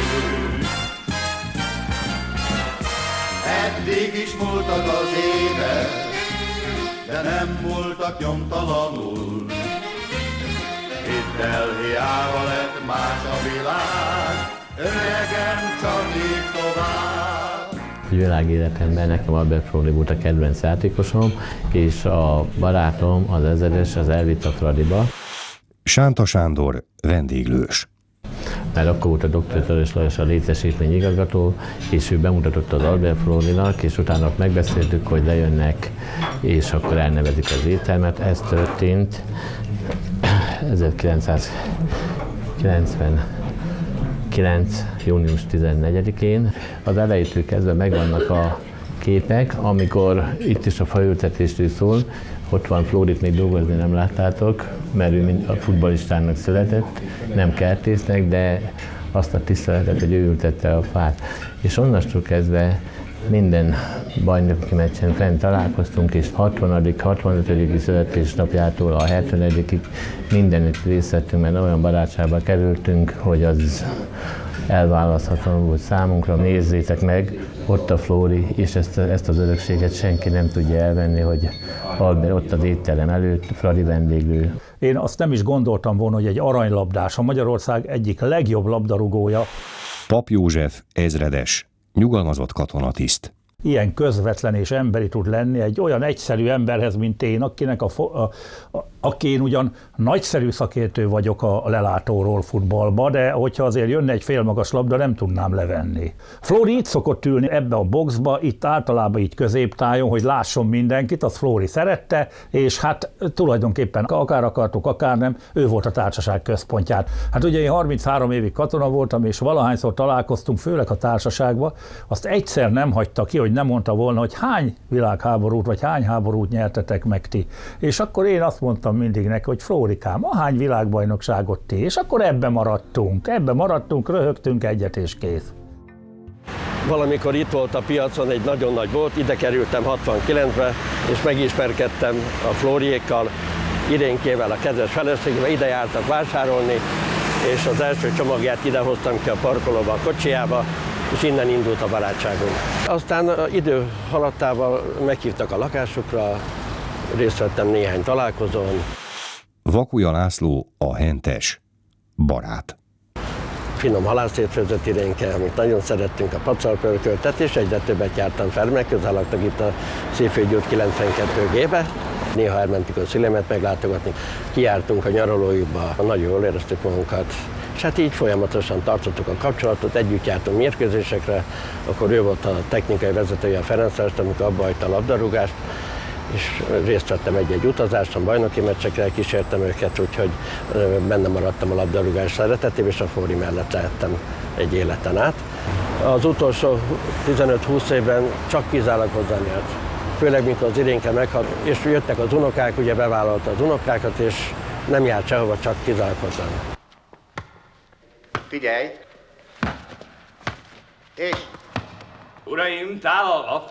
Eddig is múltak az évek, de nem múltak nyomtalanul. Hidd el, hiába lett más a világ, öregem csak így tovább. Világéletemben nekem Albert Flóri volt a kedvenc játékosom, és a barátom, az ezeres, az elvitt a Fradiba. Sánta Sándor vendéglős. Mert akkor volt a doktor Törös Lajos a létesítmény igazgató, és ő bemutatott az Albert Flórinak, és utána megbeszéltük, hogy lejönnek, és akkor elnevezik az éttermet. Ez történt ezerkilencszázkilencvenkilenc. június tizennegyedikén. Az elejétől kezdve megvannak a képek, amikor itt is a faültetésről szól. Ott van Flórit, még dolgozni nem láttátok, mert ő a futballistának született, nem kertésznek, de azt a tiszteletet, hogy ő ültette a fát. És onnastól kezdve minden bajnoki meccsen fent találkoztunk, és hatvanadik hatvanötödik születésnapjától a hetvenegyedikig mindenütt részt vettünk, mert olyan barátságba kerültünk, hogy az elválaszthatatlan volt számunkra. Nézzétek meg, ott a Flóri, és ezt, ezt az örökséget senki nem tudja elvenni, hogy Albert ott az étterem előtt, Fradi vendéglő. Én azt nem is gondoltam volna, hogy egy aranylabdás, a Magyarország egyik legjobb labdarúgója. Pap József ezredes, nyugalmazott katonatiszt. Ilyen közvetlen és emberi tud lenni egy olyan egyszerű emberhez, mint én, akinek a, a, a, aki én ugyan nagyszerű szakértő vagyok a lelátóról futballba, de hogyha azért jönne egy félmagas labda, nem tudnám levenni. Flóri itt szokott ülni ebbe a boxba, itt általában így középtájon, hogy lásson mindenkit, azt Flóri szerette, és hát tulajdonképpen akár akartuk, akár nem, ő volt a társaság központját. Hát ugye én harminchárom évig katona voltam, és valahányszor találkoztunk, főleg a társaságban, azt egyszer nem hagyta ki, hogy nem mondta volna, hogy hány világháborút, vagy hány háborút nyertetek meg ti. És akkor én azt mondtam mindig neki, hogy Flórikám, ahány világbajnokságot ti, és akkor ebbe maradtunk, ebbe maradtunk, röhögtünk egyet és kész. Valamikor itt volt a piacon egy nagyon nagy bolt, ide kerültem hatvankilencbe, és megismerkedtem a Flóriékkal, Irénkével, a kedves feleségével, ide jártak vásárolni, és az első csomagját ide hoztam ki a parkolóba, a kocsijába, és innen indult a barátságunk. Aztán idő haladtával meghívtak a lakásukra, részt vettem néhány találkozón. Vakulja László a hentes barát. Finom halászét főzött Irénke, amit nagyon szerettünk, a pacalpörköltet, és egyre többet jártam fel, mert közel laktak itt a Szépvölgyi út kilencvenkettő G-be. Néha elmentük a szüleimet meglátogatni, kijártunk a nyaralójukba, nagyon jól éreztük magunkat. És hát így folyamatosan tartottuk a kapcsolatot, együtt jártunk mérkőzésekre, akkor ő volt a technikai vezetője a Ferencvárost, amikor abba hagyta a labdarúgást, és részt vettem egy-egy utazáson, bajnoki meccsekre kísértem őket, úgyhogy benne maradtam a labdarúgás szeretetében, és a Flóri mellett lehettem egy életen át. Az utolsó tizenöt-húsz évben csak kizárólag hozzám járt. Főleg, mikor az Irénke meghalt, és jöttek az unokák, ugye bevállalta az unokákat, és nem járt sehova, csak kizárólag hozzám. Figyelj! És? Uraim, tálalva!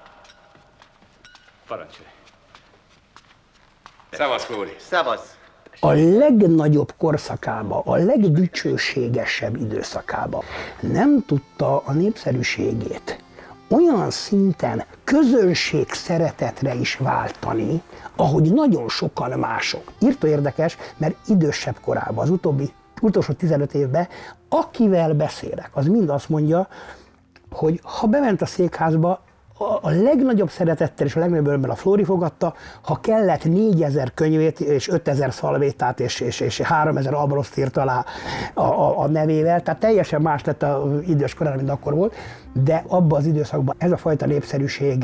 Parancsolj! Szevasz, Flóri! Szevasz! a legnagyobb korszakába, a legdicsőségesebb időszakába nem tudta a népszerűségét olyan szinten közönség szeretetre is váltani, ahogy nagyon sokan mások. Írtó érdekes, mert idősebb korában, az utóbbi, utolsó tizenöt évben, akivel beszélek, az mind azt mondja, hogy ha bement a székházba, a legnagyobb szeretettel és a legnagyobb örömmel a Flóri fogadta, ha kellett négyezer könyvét és ötezer szalvétát és, és, és háromezer albaroszt írt alá a, a, a nevével, tehát teljesen más lett az idős korán, mint akkor volt, de abban az időszakban ez a fajta népszerűség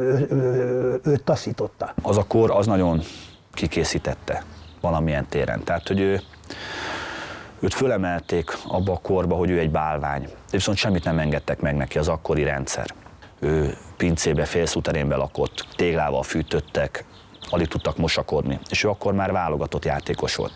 őt taszította. Az a kor az nagyon kikészítette valamilyen téren, tehát hogy ő, őt fölemelték abba a korba, hogy ő egy bálvány, de viszont semmit nem engedtek meg neki az akkori rendszer. Ő pincébe, félszuterénbe lakott, téglával fűtöttek, alig tudtak mosakodni, és ő akkor már válogatott játékos volt.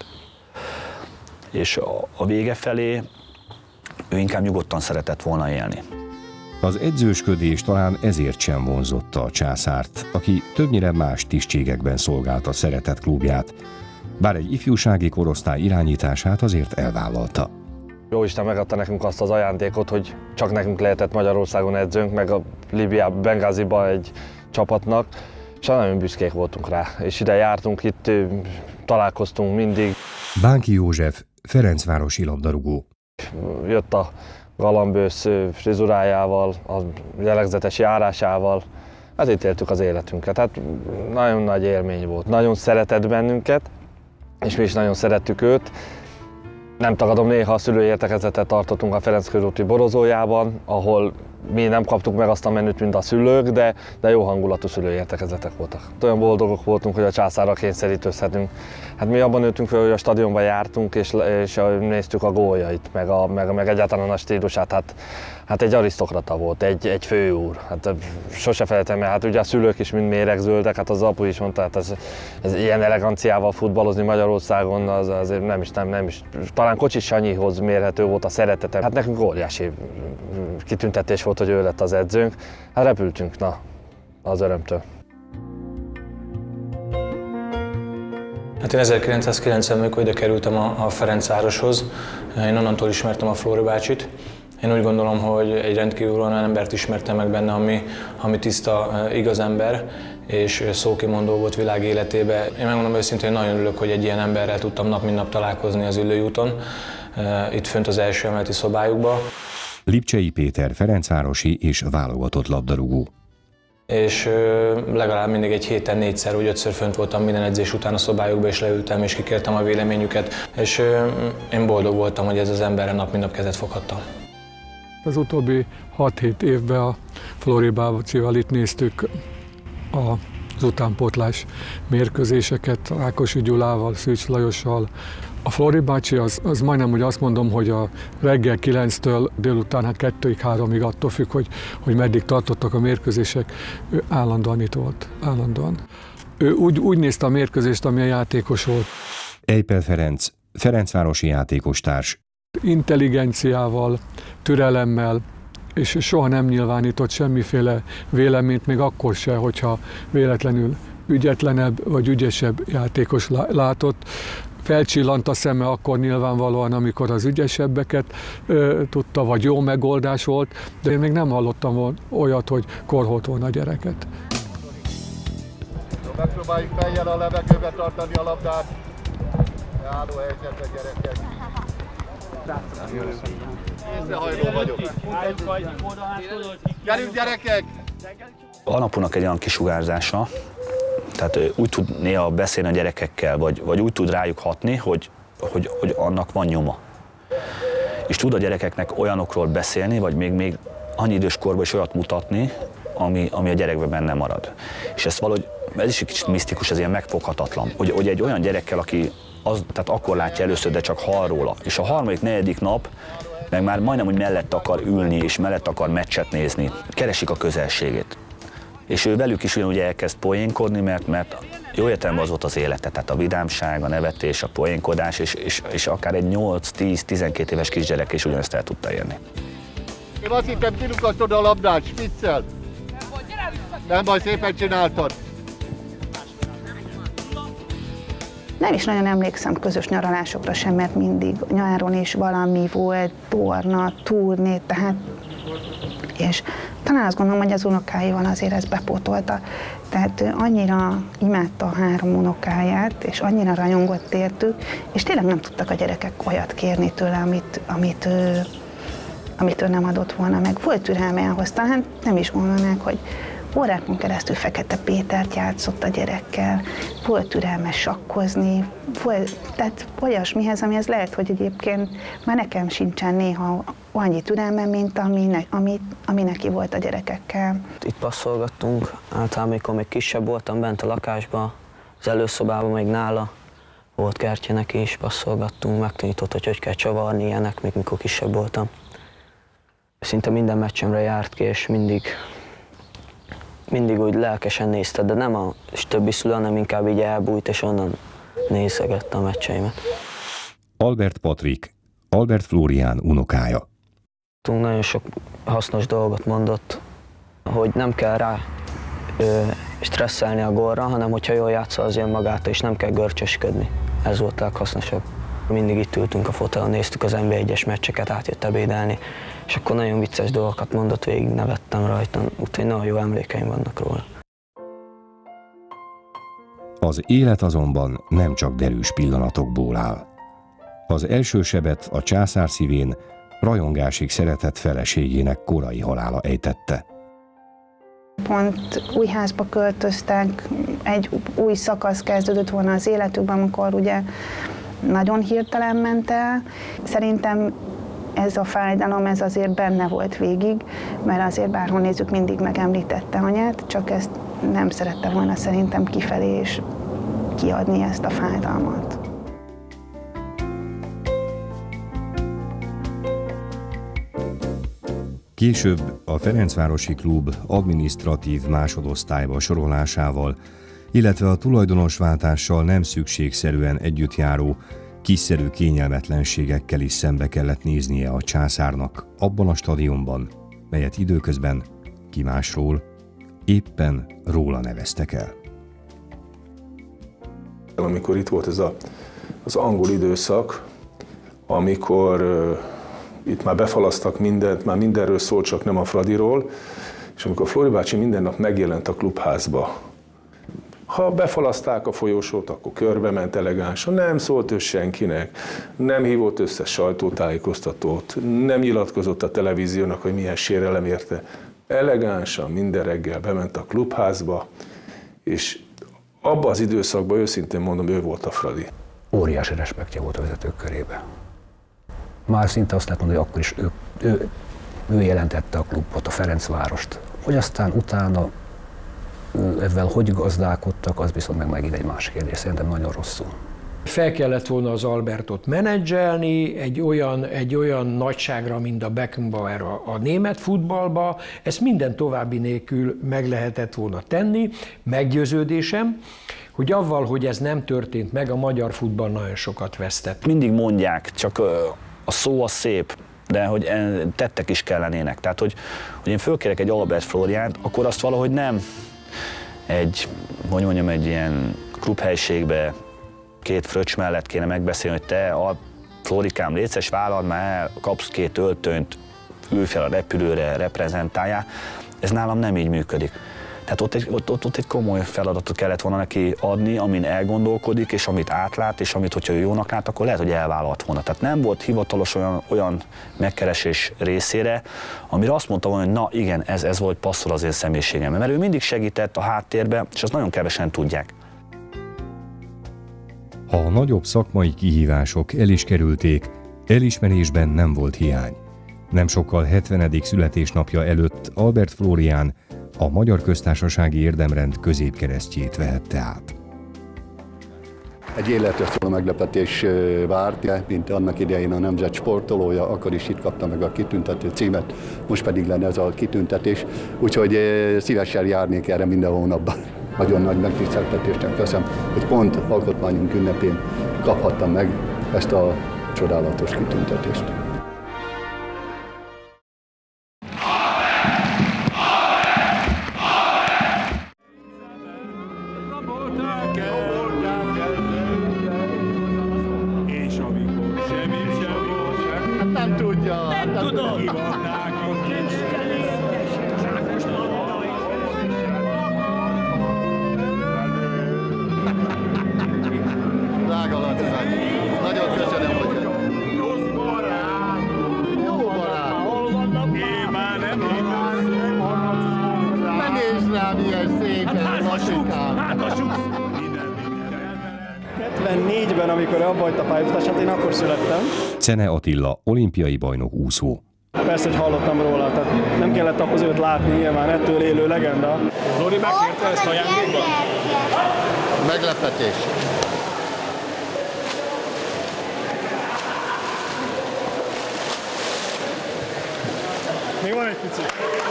És a, a vége felé ő inkább nyugodtan szeretett volna élni. Az edzősködés talán ezért sem vonzotta a császárt, aki többnyire más tisztségekben szolgálta szeretett klubját, bár egy ifjúsági korosztály irányítását azért elvállalta. Jóisten megadta nekünk azt az ajándékot, hogy csak nekünk lehetett Magyarországon edzőnk, meg a Líbiában, Bengáziban egy csapatnak, és nagyon büszkék voltunk rá. És ide jártunk, itt találkoztunk mindig. Bánki József, ferencvárosi labdarúgó. Jött a galambősz frizurájával, a jellegzetes járásával, ezért éltük az életünket. Hát nagyon nagy élmény volt. Nagyon szeretett bennünket, és mi is nagyon szerettük őt. Nem tagadom, néha a szülői értekezletet tartottunk a Ferenc körúti borozójában, ahol mi nem kaptuk meg azt a menüt, mint a szülők, de, de jó hangulatú szülői értekezletek voltak. Olyan boldogok voltunk, hogy a császárra kényszerítőzhetünk. Hát mi abban nőttünk fel, hogy a stadionba jártunk, és, és néztük a góljait, meg, a, meg, meg egyáltalán a stílusát. Hát, hát egy arisztokrata volt, egy, egy főúr. Hát sose felejtem, mert hát ugye a szülők is mind méregzöldek, hát az apu is mondta, hát ez, ez ilyen eleganciával futballozni Magyarországon, az azért nem is, nem, nem is. Talán Kocsis Sanyihoz mérhető volt a szeretetem. Hát nekünk óriási kitüntetés volt, hogy ő lett az edzőnk. Hát repültünk, na, az örömtől. Hát én ezerkilencszázkilencvenben, amikor ide kerültem a, a Ferencvároshoz, én onnantól ismertem a Flóri bácsit. Én úgy gondolom, hogy egy rendkívül olyan embert ismertem meg benne, ami, ami tiszta, igaz ember, és szókimondó volt világ életében. Én megmondom őszintén, hogy nagyon örülök, hogy egy ilyen emberrel tudtam nap mint nap találkozni az Üllői úton, itt fönt az első emeleti szobájukba. Lipcsei Péter, ferencvárosi és válogatott labdarúgó. És legalább mindig egy héten négyszer vagy ötször fönt voltam minden edzés után a szobájukba, és leültem, és kikértem a véleményüket. És én boldog voltam, hogy ez az emberre nap mint nap kezet foghattam. Az utóbbi hat-hét évben a Flóri bácsival itt néztük az utánpótlás mérkőzéseket, Ákosi Gyulával, Szűcs Lajossal. A Flóri bácsi az, az majdnem, hogy azt mondom, hogy a reggel kilenctől délután hát kettőig, háromig attól függ, hogy, hogy meddig tartottak a mérkőzések, ő állandóan itt volt, állandóan. Ő úgy, úgy nézte a mérkőzést, amilyen játékos volt. Ejpel Ferenc, ferencvárosi játékostárs. Intelligenciával, türelemmel, és soha nem nyilvánított semmiféle véleményt, még akkor se, hogyha véletlenül ügyetlenebb vagy ügyesebb játékos látott. Felcsillant a szeme akkor nyilvánvalóan, amikor az ügyesebbeket ö, tudta, vagy jó megoldás volt, de én még nem hallottam volna olyat, hogy korholt volna a gyereket. Megpróbáljuk fejjel a levegőbe tartani a labdát. Álló helyzetben, gyerekek. Észrehajló vagyok. Gyerünk, gyerekek! Van apunak egy olyan kisugárzása, tehát úgy tud néha beszélni a gyerekekkel, vagy, vagy úgy tud rájuk hatni, hogy, hogy, hogy annak van nyoma. És tud a gyerekeknek olyanokról beszélni, vagy még, még annyi idős korban is olyat mutatni, ami, ami a gyerekben benne marad. És ez valahogy, ez is egy kicsit misztikus, ez ilyen megfoghatatlan. Hogy, hogy egy olyan gyerekkel, aki az, tehát akkor látja először, de csak hall róla. És a harmadik, negyedik nap meg már majdnem, hogy mellett akar ülni, és mellett akar meccset nézni. Keresik a közelségét. És ő velük is ugyanúgy elkezd poénkodni, mert, mert jó értelemben az volt az élete, tehát a vidámság, a nevetés, a poénkodás, és, és, és akár egy nyolc-tíz-tizenkét éves kisgyerek is ugyanezt el tudta érni. Én azt hittem, kilukasztod a labdát, spiccel. Nem baj, szépen csináltad. Nem is nagyon emlékszem közös nyaralásokra sem, mert mindig nyáron is valami volt, torna, turné, tehát és talán azt gondolom, hogy az unokáival azért ezt bepótolta. Tehát ő annyira imádta a három unokáját, és annyira rajongott értük, és tényleg nem tudtak a gyerekek olyat kérni tőle, amit, amit, ő, amit ő nem adott volna meg. Volt türelme ahhoz, talán nem is gondolnák, hogy órákon keresztül Fekete Pétert játszott a gyerekkel, volt türelme sakkozni, volt, tehát olyasmihez, amihez lehet, hogy egyébként már nekem sincsen néha annyi türelme, mint ami, ne, ami, ami neki volt a gyerekekkel. Itt passzolgattunk, általában amikor még kisebb voltam bent a lakásban, az előszobában még nála volt kertje neki is, passzolgattunk, megtanított, hogy hogy kell csavarni ilyenek, még mikor kisebb voltam. Szinte minden meccsemre járt ki, és mindig mindig úgy lelkesen nézte, de nem a többi szülő, hanem inkább így elbújt, és onnan nézegette a meccseimet. Albert Patrik, Albert Flórián unokája. Nagyon sok hasznos dolgot mondott, hogy nem kell rá ö, stresszelni a gólra, hanem hogyha jól játszol, az jön magától, és nem kell görcsösködni. Ez volt a leghasznosabb. Mindig itt ültünk a fotelon, néztük az en bé egyes meccseket, átjött ebédelni, és akkor nagyon vicces dolgokat mondott, végig nevettem rajta, úgyhogy nagyon jó emlékeim vannak róla. Az élet azonban nem csak derűs pillanatokból áll. Az első sebet a császár szívén rajongásig szeretett feleségének korai halála ejtette. Pont új házba költöztek, egy új szakasz kezdődött volna az életükben, amikor ugye nagyon hirtelen ment el. Szerintem ez a fájdalom, ez azért benne volt végig, mert azért bárhol nézzük, mindig megemlítette anyát, csak ezt nem szerette volna szerintem kifelé és kiadni ezt a fájdalmat. Később a Ferencvárosi Klub adminisztratív másodosztályba sorolásával, illetve a tulajdonosváltással nem szükségszerűen együtt járó, kiszerű kényelmetlenségekkel is szembe kellett néznie a császárnak abban a stadionban, melyet időközben ki másról, éppen róla neveztek el. Amikor itt volt ez a, az angol időszak, amikor uh, itt már befalasztak mindent, már mindenről szólt, csak nem a Fradiról, és amikor Flóri bácsi minden nap megjelent a klubházba, ha befalaszták a folyosót, akkor körbe ment elegánsan, nem szólt ő senkinek, nem hívott össze sajtótájékoztatót, nem nyilatkozott a televíziónak, hogy milyen sérelem érte. Elegánsan minden reggel bement a klubházba, és abban az időszakban őszintén mondom, ő volt a Fradi. Óriási respektje volt a vezetők körében. Már szinte azt lehet mondani, hogy akkor is ő, ő, ő jelentette a klubot, a Ferencvárost. Hogy aztán utána ezzel hogy gazdálkodtak, az viszont meg megint egy más kérdés, szerintem nagyon rosszul. Fel kellett volna az Albertot menedzselni egy olyan, egy olyan nagyságra, mint a Beckenbauer a, a német futballba. Ezt minden további nélkül meg lehetett volna tenni. Meggyőződésem, hogy avval, hogy ez nem történt meg, a magyar futball nagyon sokat vesztett. Mindig mondják, csak a szó a szép, de hogy tettek is kellenének. Tehát, hogy, hogy én fölkérek egy Albert Flóriánt, akkor azt valahogy nem egy, hogy mondjam, egy ilyen klubhelyiségbe két fröccs mellett kéne megbeszélni, hogy te, a Flórikám, létszes, vállald már el, kapsz két öltönyt, ülj fel a repülőre, reprezentáljál. Ez nálam nem így működik. Tehát ott egy, ott, ott, ott egy komoly feladatot kellett volna neki adni, amin elgondolkodik, és amit átlát, és amit, hogyha ő jónak lát, akkor lehet, hogy elvállalt volna. Tehát nem volt hivatalos olyan, olyan megkeresés részére, amire azt mondta volna, hogy na igen, ez, ez volt passzol az én személyiségemben. Mert ő mindig segített a háttérbe, és azt nagyon kevesen tudják. Ha a nagyobb szakmai kihívások el is kerülték, elismerésben nem volt hiány. Nem sokkal hetvenedik születésnapja előtt Albert Flórián a Magyar Köztársasági Érdemrend középkeresztjét vehette át. Egy életre meglepetés várt, mint annak idején a nemzet sportolója, akkor is itt kapta meg a kitüntető címet, most pedig lenne ez a kitüntetés, úgyhogy szívesen járnék erre minden hónapban. Nagyon nagy megtiszteltetésnek veszem, hogy pont alkotmányunk ünnepén kaphattam meg ezt a csodálatos kitüntetést. szépen, Lacikám! hetvennégyben, amikor abba hagyta pályafutását, én akkor születtem. Czene Attila, olimpiai bajnok úszó. Persze, hogy hallottam róla, tehát nem kellett ahhoz őt látni, nyilván ettől élő legenda. Zoli megkérte ezt ajándékba? Meglepetés. Még van egy pici.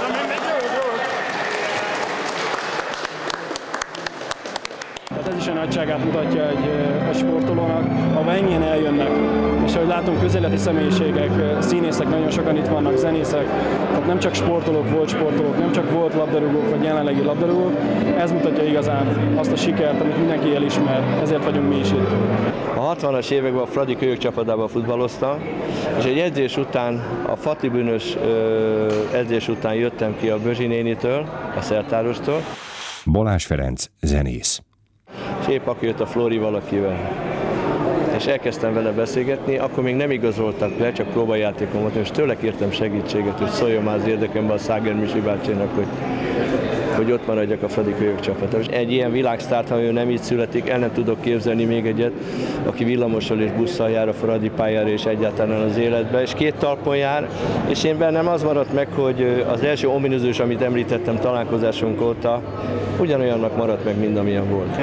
Hát ez is a nagyságát mutatja egy, egy sportolónak, ahol ennyien eljönnek. És ahogy látom, közéleti személyiségek, színészek, nagyon sokan itt vannak, zenészek, tehát nem csak sportolók, volt sportolók, nem csak volt labdarúgók, vagy jelenlegi labdarúgók, ez mutatja igazán azt a sikert, amit mindenki elismer, ezért vagyunk mi is itt. A hatvanas években a Fradi kölyök csapatában futballoztam, és egy edzés után, a fatibűnös edzés után jöttem ki a Bözsi nénitől, a szertárostól. Balázs Ferenc, zenész. És épp akkor jött a Flóri valakivel. És elkezdtem vele beszélgetni, akkor még nem igazoltak le, csak próbajátékom volt, és tőle kértem segítséget, hogy szóljon már az érdekemben a Száger Misi bácsinak, hogy, hogy ott maradjak a Fradi kölyök csapata. És egy ilyen világsztárt, ha ő nem így születik, el nem tudok képzelni még egyet, aki villamossal és busszal jár a Fradi pályára és egyáltalán az életbe, és két talpon jár, és én bennem az maradt meg, hogy az első ominózus, amit említettem találkozásunk óta, ugyanolyannak maradt meg, mint amilyen volt.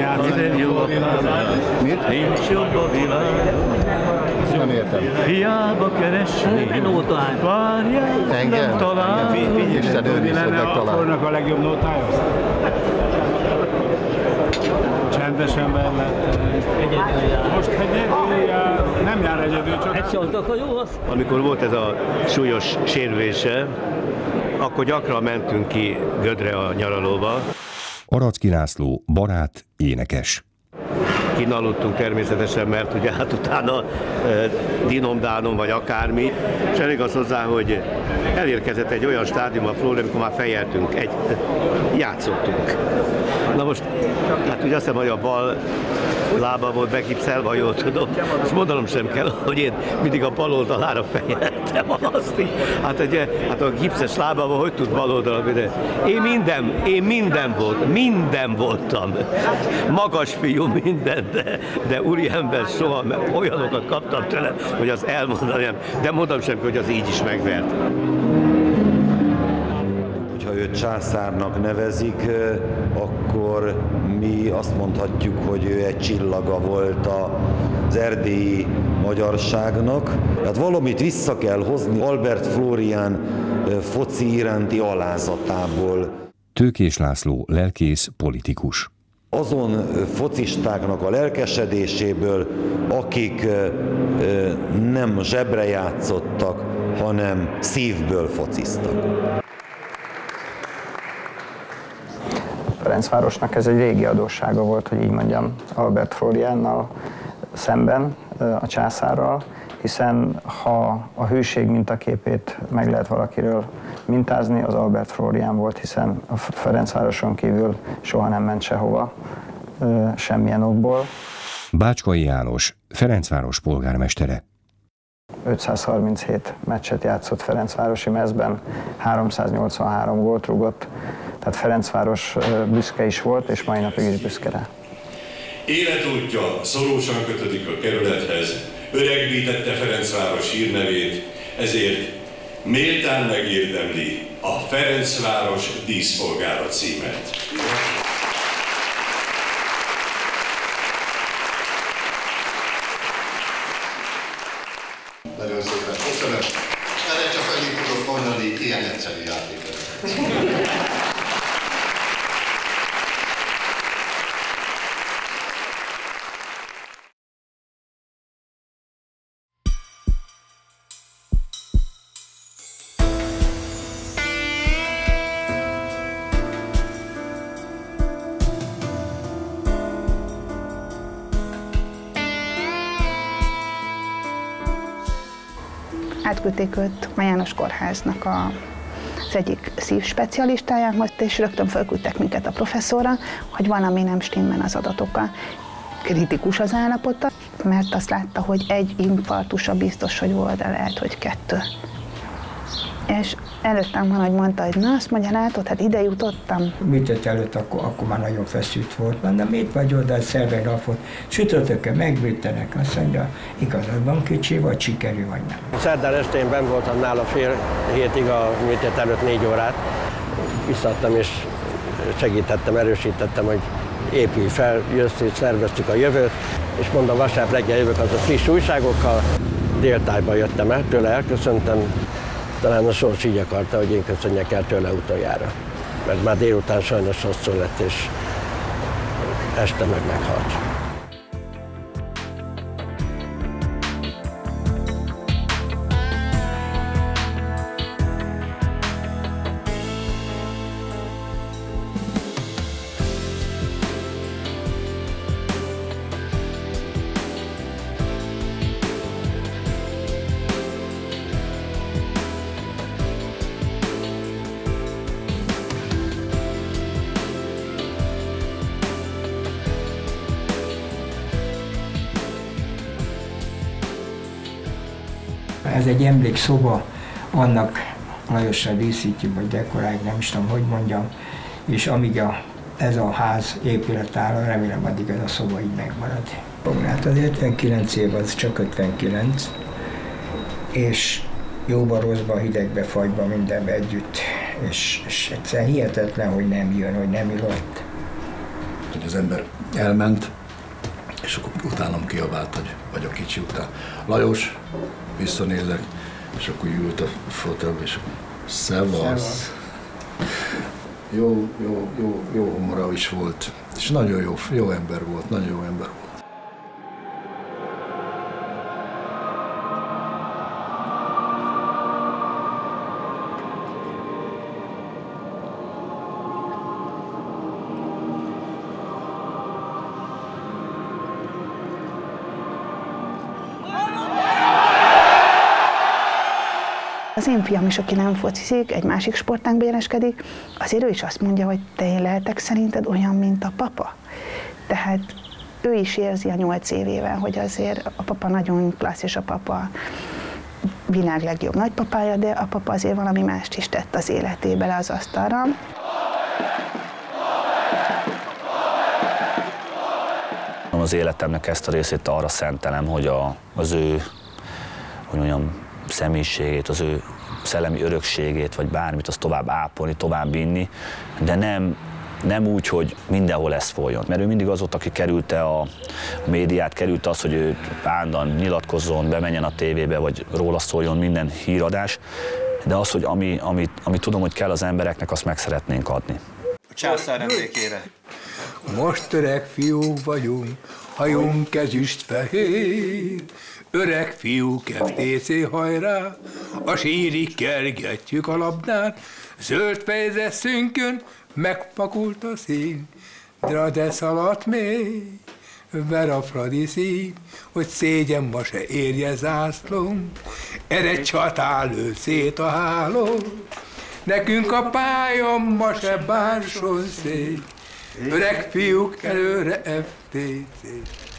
Mit? Nincs jobb a világ. Nem értem. Hiába keresni, várjál, engem? nem talál. Isten őriz, hogy megtalál. A legjobb nótája? Csendes ember lett. Most egyedül jár, nem jár egyedül, csak... Egy szóltak a jó az? Amikor volt ez a súlyos sérülése, akkor gyakran mentünk ki Gödre a nyaralóba. Aracki László, barát, énekes. Kinn aludtunk természetesen, mert ugye hát utána e, dinomdánom vagy akármi, és elég az hozzá, hogy elérkezett egy olyan stádium a Flóri, amikor már fejeltünk, egy, játszottunk. Na most, hát ugye azt hiszem, hogy a bal lába volt begipszelve, ha jól tudom, és mondanom sem kell, hogy én mindig a bal oldalára fejeltem azt így. Hát, egy, hát a gipszes lábában hogy tud bal oldalra, de én minden, én minden volt, minden voltam. Magas fiú, minden, de, de úriember soha, mert olyanokat kaptam tőle, hogy az elmondanám, de mondom sem, hogy az így is megvert. Ha őt császárnak nevezik, akkor mi azt mondhatjuk, hogy ő egy csillaga volt az erdélyi magyarságnak. Hát valamit vissza kell hozni Albert Flórián foci iránti alázatából. Tőkés László, lelkész, politikus. Azon focistáknak a lelkesedéséből, akik nem zsebre játszottak, hanem szívből fociztak. Ferencvárosnak ez egy régi adóssága volt, hogy így mondjam, Albert Flóriánnal szemben, a császárral, hiszen ha a hőség mintaképét meg lehet valakiről mintázni, az Albert Flórián volt, hiszen a Ferencvároson kívül soha nem ment sehova, semmilyen okból. Bácskai János, Ferencváros polgármestere. ötszázharminchét meccset játszott Ferencvárosi mezben, háromszáznyolcvanhárom gólt rúgott, tehát Ferencváros büszke is volt, és mai napig is büszke rá. Életútja szorosan kötődik a kerülethez, öregbítette Ferencváros hírnevét, ezért méltán megérdemli a Ferencváros díszpolgára címet. Nagyon szépen köszönöm. Erre csak annyit tudok mondani, ilyen egyszerű játékot. Átküldték őt a János Kórháznak a, az egyik szívspecialistájához, és rögtön felküldtek minket a professzorra, hogy valami nem stimmel az adatokkal. Kritikus az állapota, mert azt látta, hogy egy infarktusa biztos, hogy volt, de lehet, hogy kettő. És előttem van, hogy mondta, hogy na, azt mondja, látod, hát ide jutottam. Műtét előtt akkor, akkor már nagyon feszült volt. Mondom, mit vagy oda, szervei napot, sütörtökön megműtenek, azt mondja, igazad van, kicsi, vagy sikerű, vagy nem. Szerdán estén benn voltam nála fél hétig a műtét előtt négy órát. Visszaadtam és segítettem, erősítettem, hogy épülj fel, jössz, és szerveztük a jövőt, és mondom, vasárnap reggel jövök az a friss újságokkal. Déltájban jöttem el, tőle elköszöntem, talán a sors így akarta, hogy én köszönjek el tőle utoljára. Mert már délután sajnos rosszul lett, és este meg meghalt. Ez egy emlékszoba, annak Lajossal díszítjük, vagy dekoráljuk, nem is tudom, hogy mondjam, és amíg a, ez a ház épület áll, remélem addig ez a szoba így megmarad. Hát az ötvenkilenc év az csak ötvenkilenc, és jóba, rosszba, hidegbe, fagyba, mindenbe együtt, és, és egyszerűen hihetetlen, hogy nem jön, hogy nem illott. Az ember elment, és akkor utánam kiabált, hogy vagy a kicsi után. Lajos, visszanézek, és akkor ült a fotelbe, és szevasz. Jó, jó, jó, jó humora is volt, és nagyon jó, jó ember volt, nagyon jó ember volt. Az én fiam is, aki nem focizik, egy másik sportágban jeleskedik, azért ő is azt mondja, hogy te én lehetek szerinted olyan, mint a papa. Tehát ő is érzi a nyolc évével, hogy azért a papa nagyon klassz, és a papa világ legjobb nagypapája, de a papa azért valami mást is tett az életébe le az asztalra. Az életemnek ezt a részét arra szentelem, hogy a, az ő, hogy mondjam, személyiségét, az ő szellemi örökségét, vagy bármit, azt tovább ápolni, tovább vinni, de nem, nem úgy, hogy mindenhol ez folyjon. Mert ő mindig az volt, aki kerülte a médiát, kerülte az, hogy ő állandóan nyilatkozzon, bemenjen a tévébe, vagy róla szóljon minden híradás, de az, hogy ami, amit, amit tudom, hogy kell az embereknek, azt meg szeretnénk adni. A császár emlékére. Most öreg fiúk vagyunk, hajunk ezüstfehér, öreg fiúk, ef té cé hajrá, a sírig kergetjük a labdát, zöld fejzeszünkön megfakult a szín, de szaladt még, ver a Fradi szín, hogy szégyen ma se érje zászlónk, ered csatál lő szét a háló, nekünk a pálya ma se bárson szét, öreg fiúk előre ef té cé.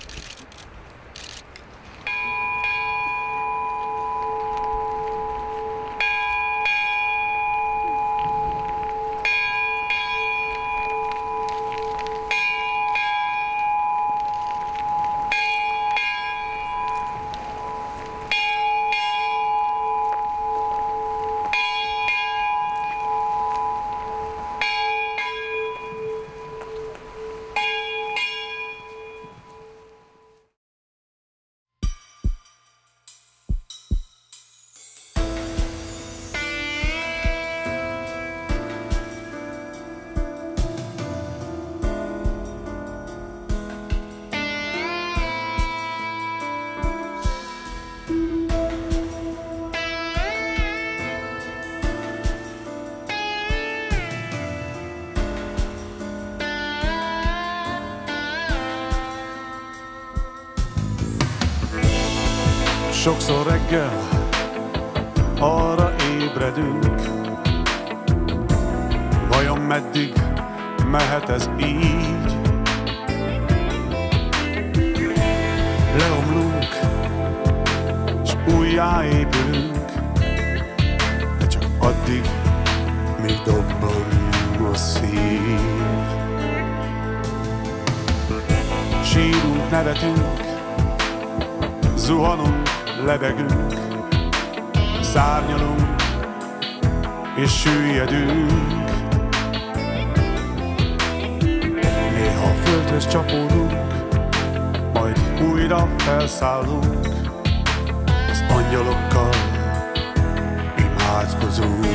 Sokszor reggel arra ébredünk, vajon meddig mehet ez így? Leomlunk, s újjáépülünk, de csak addig, míg dobban a szív. Sírunk, nevetünk, zuhanunk, lebegünk, szárnyalunk és süllyedünk. Néha a földhöz csapódunk, majd újra felszállunk, az angyalokkal imádkozunk.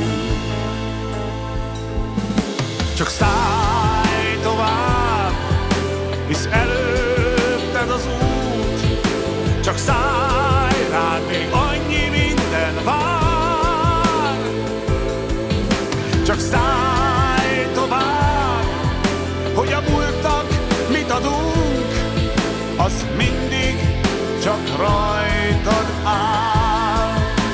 Csak szállj tovább, hisz előtted az út, csak szállj, rád még annyi minden vár. Csak szállj tovább, hogy a múltnak mit adunk, az mindig csak rajtad áll.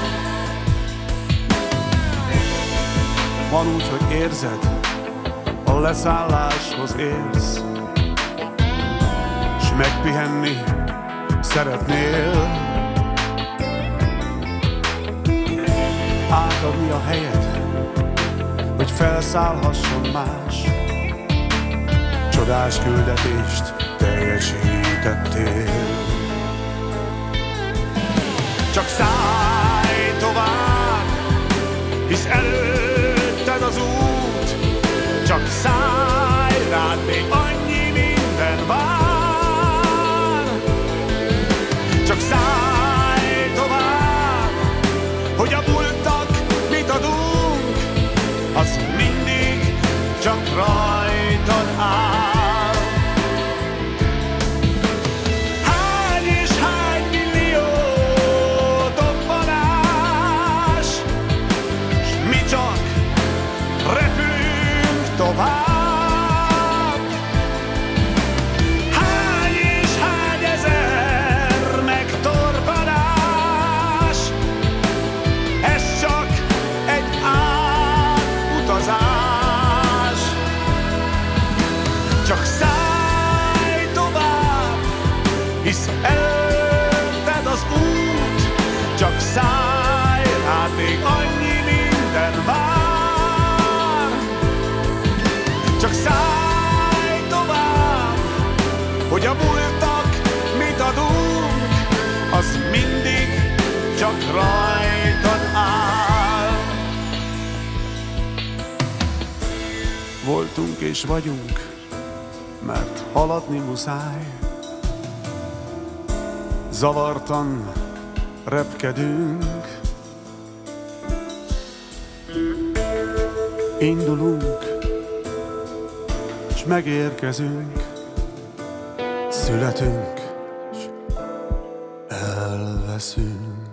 Van úgy, hogy érzed, a leszálláshoz érsz, s megpihenni szeretnél, átadni a helyed, hogy felszállhasson más. Csodás küldetést teljesítettél. Csak szállj tovább, hisz előtted az út, csak szállj, rád még annyi minden vár. Csak szállj tovább, hogy a múltnak mit adunk, az mindig csak rajtad áll. Hány és hány millió dobbanás, s mi csak repülünk tovább. Hány és hány ezer megtorpanás, ez csak egy átutazás. Csak szállj tovább, hisz előtted az út, csak szállj, rád még annyi minden vár. Csak szállj tovább, hogy a múltnak mit adunk, az mindig csak rajtad áll. Voltunk és vagyunk, mert haladni muszáj. Zavartan repkedünk, indulunk, s megérkezünk, születünk, s elveszünk.